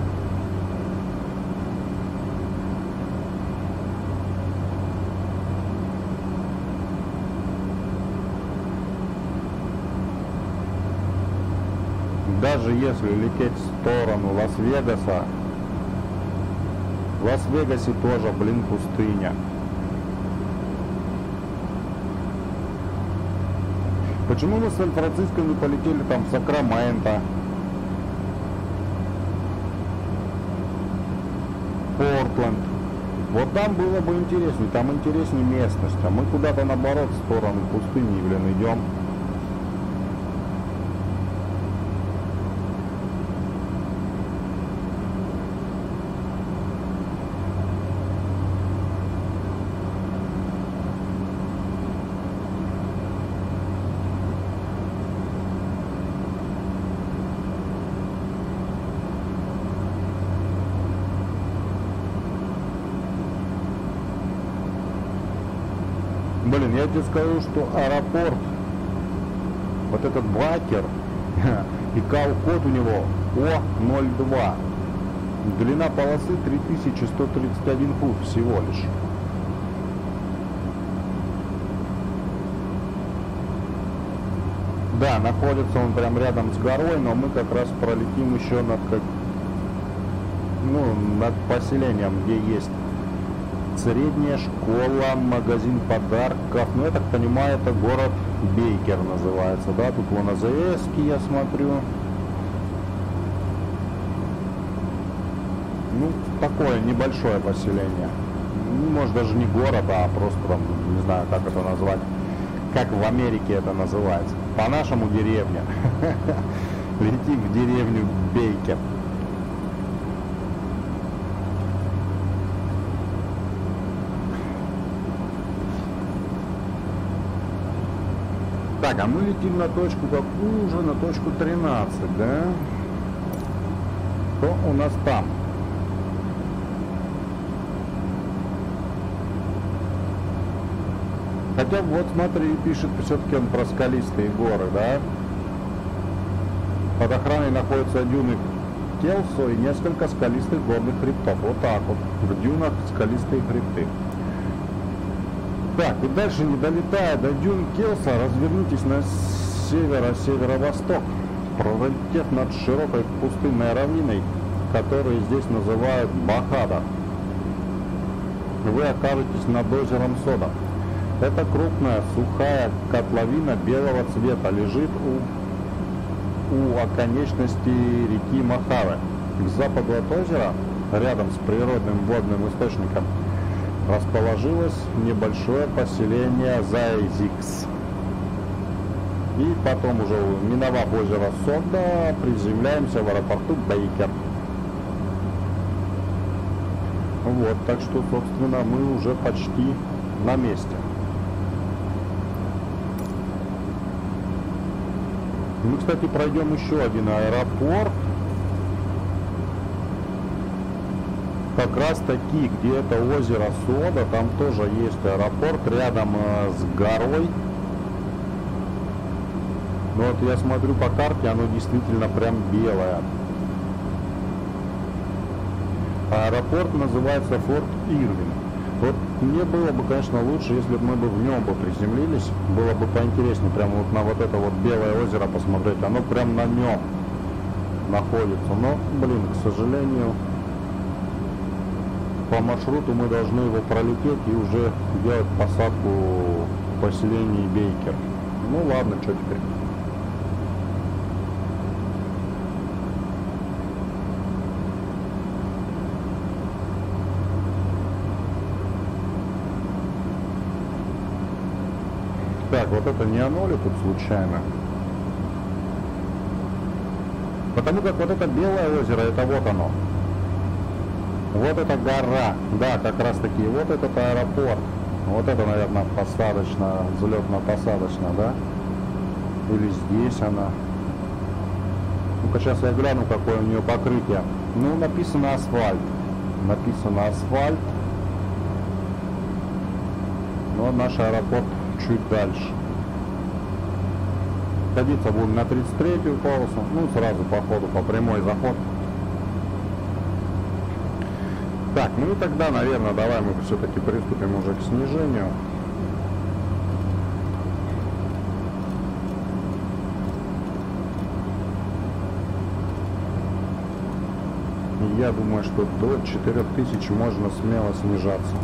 Даже если лететь в сторону Лас-Вегаса, в Лас-Вегасе тоже, блин, пустыня. Почему мы в Сан-Франциско не полетели там в Сакраменто, Портленд? Вот там было бы интереснее, там интереснее местность, а мы куда-то наоборот в сторону пустыни, блин, идем. Блин, я тебе скажу, что аэропорт, вот этот Бакер, и кал-код у него О ноль два. Длина полосы три тысячи сто тридцать один фут всего лишь. Да, находится он прям рядом с горой, но мы как раз пролетим еще над, как, ну, над поселением, где есть средняя школа, магазин подарков. Ну, я так понимаю, это город Бейкер называется, да? Тут вон АЗСки, я смотрю. Ну, такое небольшое поселение. Ну, может, даже не город, а просто там, не знаю, как это назвать. Как в Америке это называется. По-нашему деревня. Летим в деревню Бейкер. Так, а мы летим на точку какую уже? На точку тринадцать, да? Что у нас там? Хотя вот смотри, пишет все-таки он про скалистые горы, да? Под охраной находятся дюны Келсо и несколько скалистых горных хребтов. Вот так вот. В дюнах скалистые хребты. Так, и дальше, не долетая до дюн Келса, развернитесь на северо-северо-восток, пролетев над широкой пустынной равниной, которую здесь называют Бахада. Вы окажетесь над озером Сода. Это крупная сухая котловина белого цвета лежит у, у оконечности реки Мохаве. К западу от озера, рядом с природным водным источником, расположилось небольшое поселение Зайзикс. И потом, уже миновав озеро Сода, приземляемся в аэропорту Бейкер. Вот, так что, собственно, мы уже почти на месте. Мы, кстати, пройдем еще один аэропорт. Как раз таки, где это озеро Сода, там тоже есть аэропорт рядом э, с горой. Но вот я смотрю по карте, оно действительно прям белое. Аэропорт называется Форт Ирвин. Вот мне было бы, конечно, лучше, если бы мы бы в нем бы приземлились. Было бы поинтереснее прямо вот на вот это вот белое озеро посмотреть. Оно прям на нем находится. Но, блин, к сожалению, по маршруту мы должны его пролететь и уже делать посадку в поселении Бейкер. Ну ладно, что теперь. Так, вот это не оно ли тут случайно? Потому как вот это белое озеро, это вот оно. Вот эта гора, да, как раз таки, вот этот аэропорт. Вот это, наверное, посадочно, взлетно-посадочно, да? Или здесь она. Ну-ка, сейчас я гляну, какое у нее покрытие. Ну, написано асфальт. Написано асфальт. Но наш аэропорт чуть дальше. Садиться будем на тридцать третью полосу. Ну, сразу по ходу, по прямой заход. Так, ну и тогда, наверное, давай мы все-таки приступим уже к снижению. Я думаю, что до четырёх тысяч можно смело снижаться.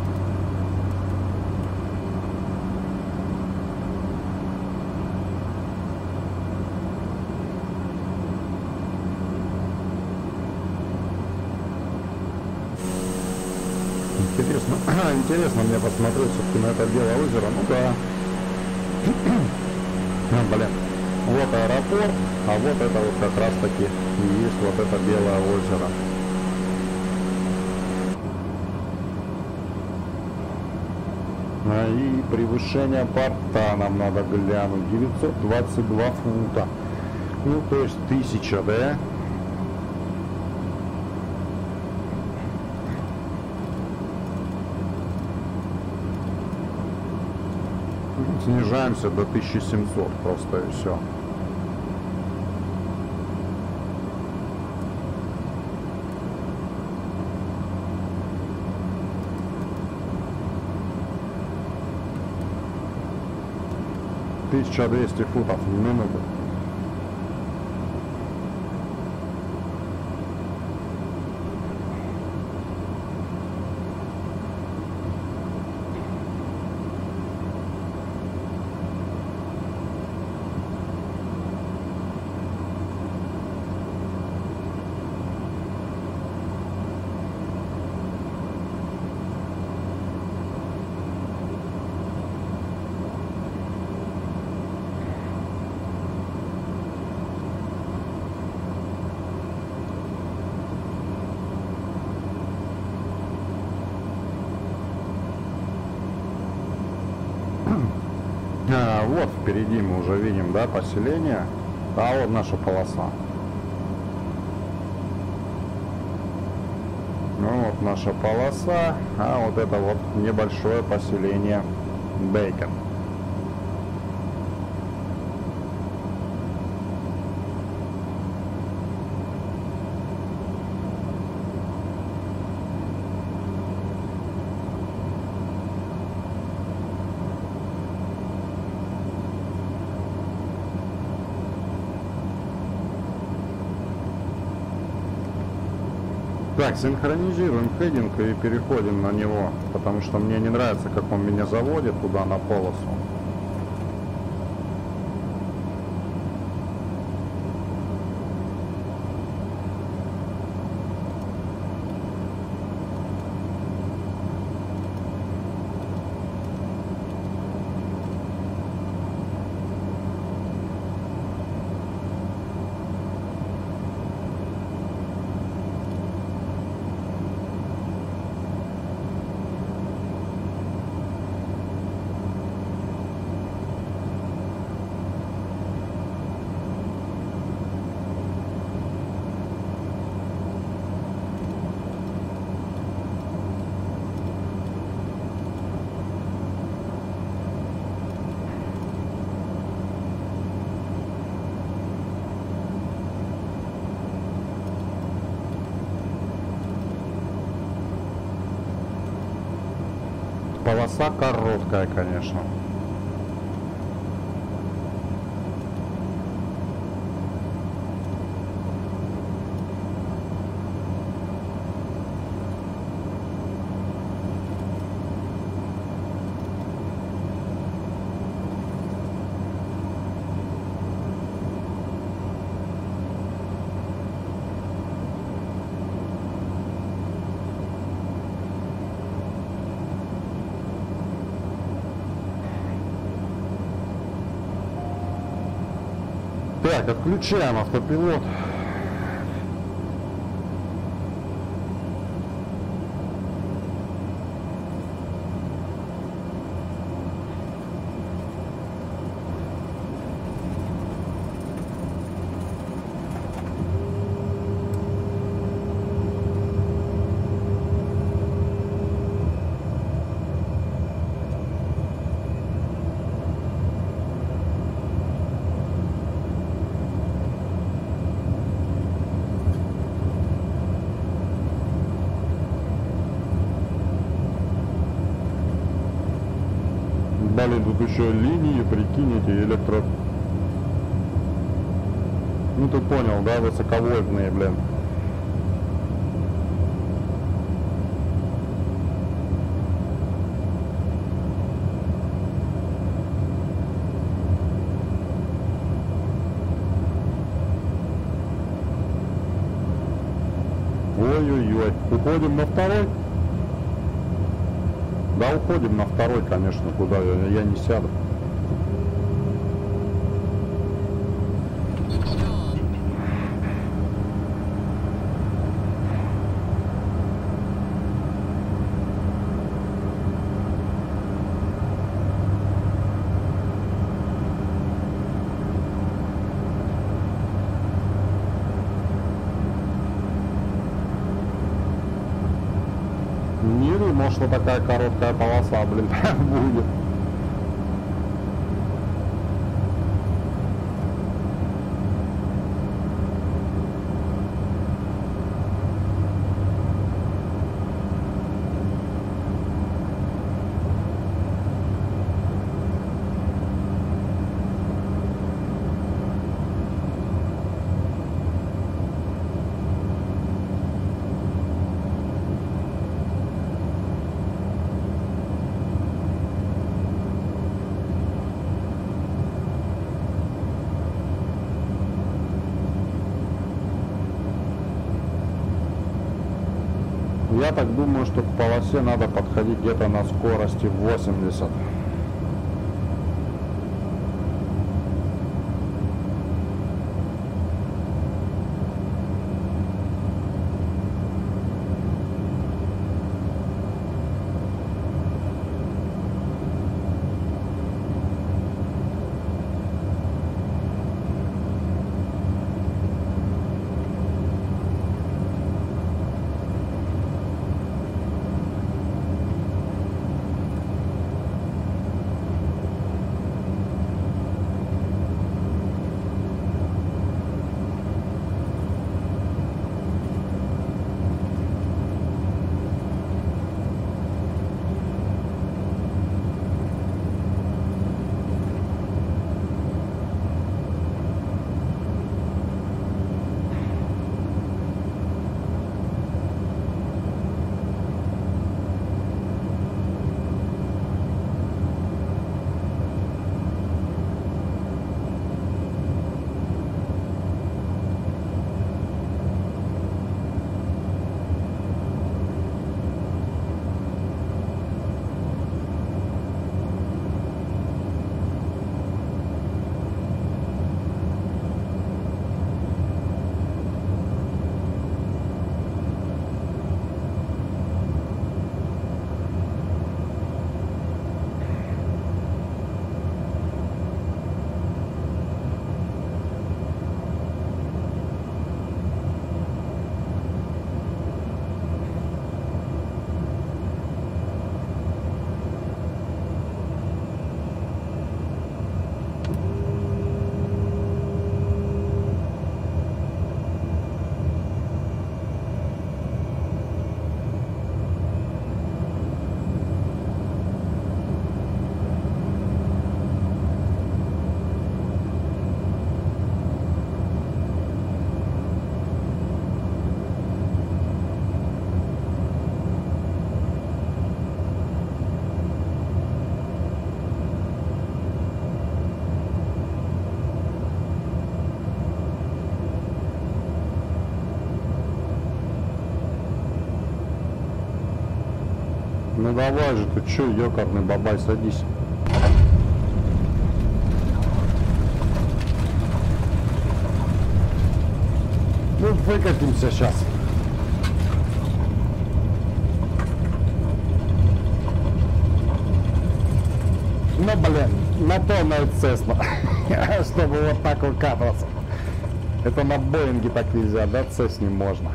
Интересно, интересно мне посмотреть все-таки на это белое озеро. Ну да. А, блин. Вот аэропорт, а вот это вот как раз таки и есть вот это белое озеро. И превышение порта нам надо глянуть. девятьсот двадцать два фута. Ну, то есть тысяча, да? Снижаемся до тысячи семисот просто и все. тысяча двести футов в минуту. А, вот впереди мы уже видим, да, поселение, а вот наша полоса. Ну вот наша полоса, а вот это вот небольшое поселение Бейкон. Так, синхронизируем хединг и переходим на него, потому что мне не нравится, как он меня заводит туда на полосу. Полоса короткая, конечно. Так, отключаем автопилот. Блин, тут еще линии, прикиньте, электро... Ну ты понял, да, высоковольтные, блин. Ой-ой-ой, уходим на второй? Да, уходим на второй, конечно, куда я, я не сяду. Не думал, что такая короткая полоса, блин, будет. Я так думаю, что к полосе надо подходить где-то на скорости восемьдесят. Ну давай же, ты чё, ёкарный бабай, садись. Ну выкатимся сейчас. Ну блин, на то на Цесна, чтобы вот так выкатываться. Это на Боинге так нельзя, да, Цесне можно.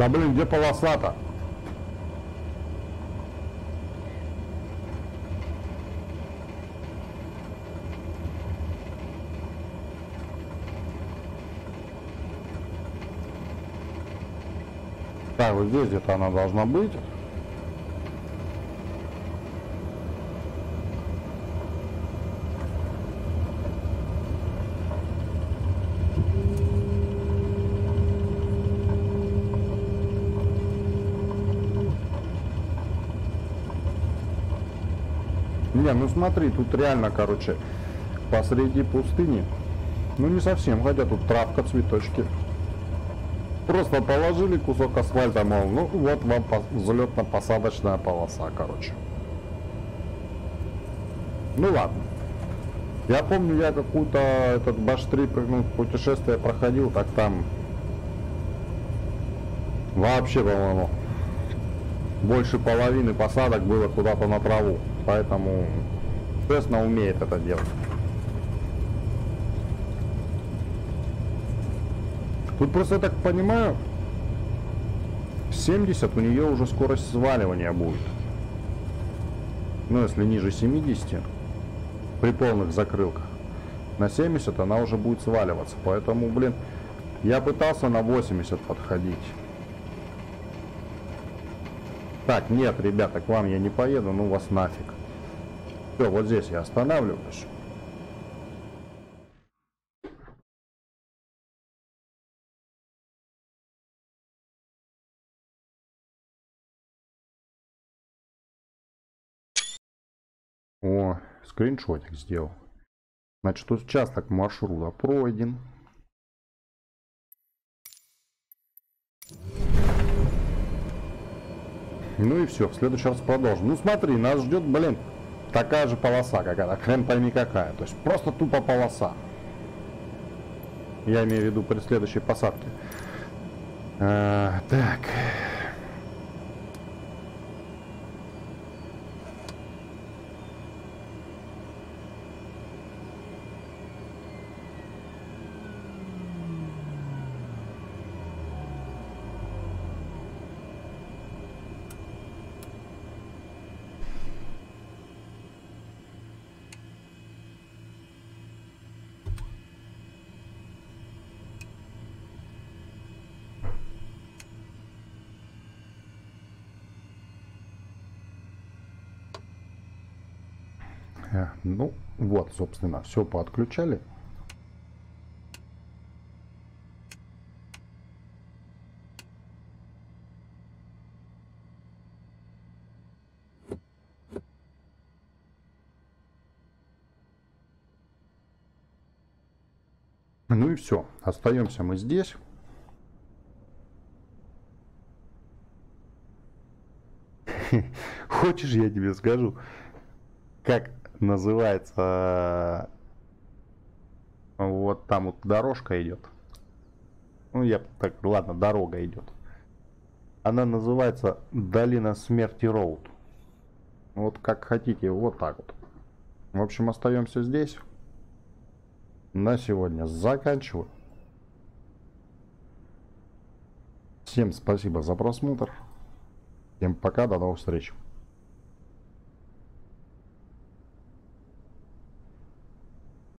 Да блин, где полоса-то? Так, вот здесь где-то она должна быть. Не, ну смотри, тут реально, короче, посреди пустыни. Ну не совсем, хотя тут травка, цветочки. Просто положили кусок асфальта, мол, ну вот вам взлетно-посадочная полоса, короче. Ну ладно. Я помню, я какую-то этот баш-трип, ну, путешествие проходил, так там вообще, по-моему, больше половины посадок было куда-то на траву. Поэтому честно умеет это делать. Тут просто, я так понимаю, семьдесят у нее уже скорость сваливания будет. Ну, если ниже семидесяти, при полных закрылках, на семьдесят она уже будет сваливаться. Поэтому, блин, я пытался на восемьдесят подходить. Так, нет, ребята, к вам я не поеду, ну вас нафиг. Все, вот здесь я останавливаюсь. О, скриншотик сделал. Значит, участок маршрута пройден. Ну и все, в следующий раз продолжим. Ну смотри, нас ждет, блин, такая же полоса какая-то, хрен пойми какая. То есть просто тупо полоса. Я имею в виду при следующей посадке. А, так. Ну, вот, собственно, все поотключали. Ну и все, остаемся мы здесь. Хочешь, я тебе скажу, как называется, вот там вот дорожка идет. Ну, я так, ладно, дорога идет. Она называется Долина Смерти Роуд. Вот как хотите, вот так вот. В общем, остаемся здесь. На сегодня заканчиваю. Всем спасибо за просмотр. Всем пока, до новых встреч.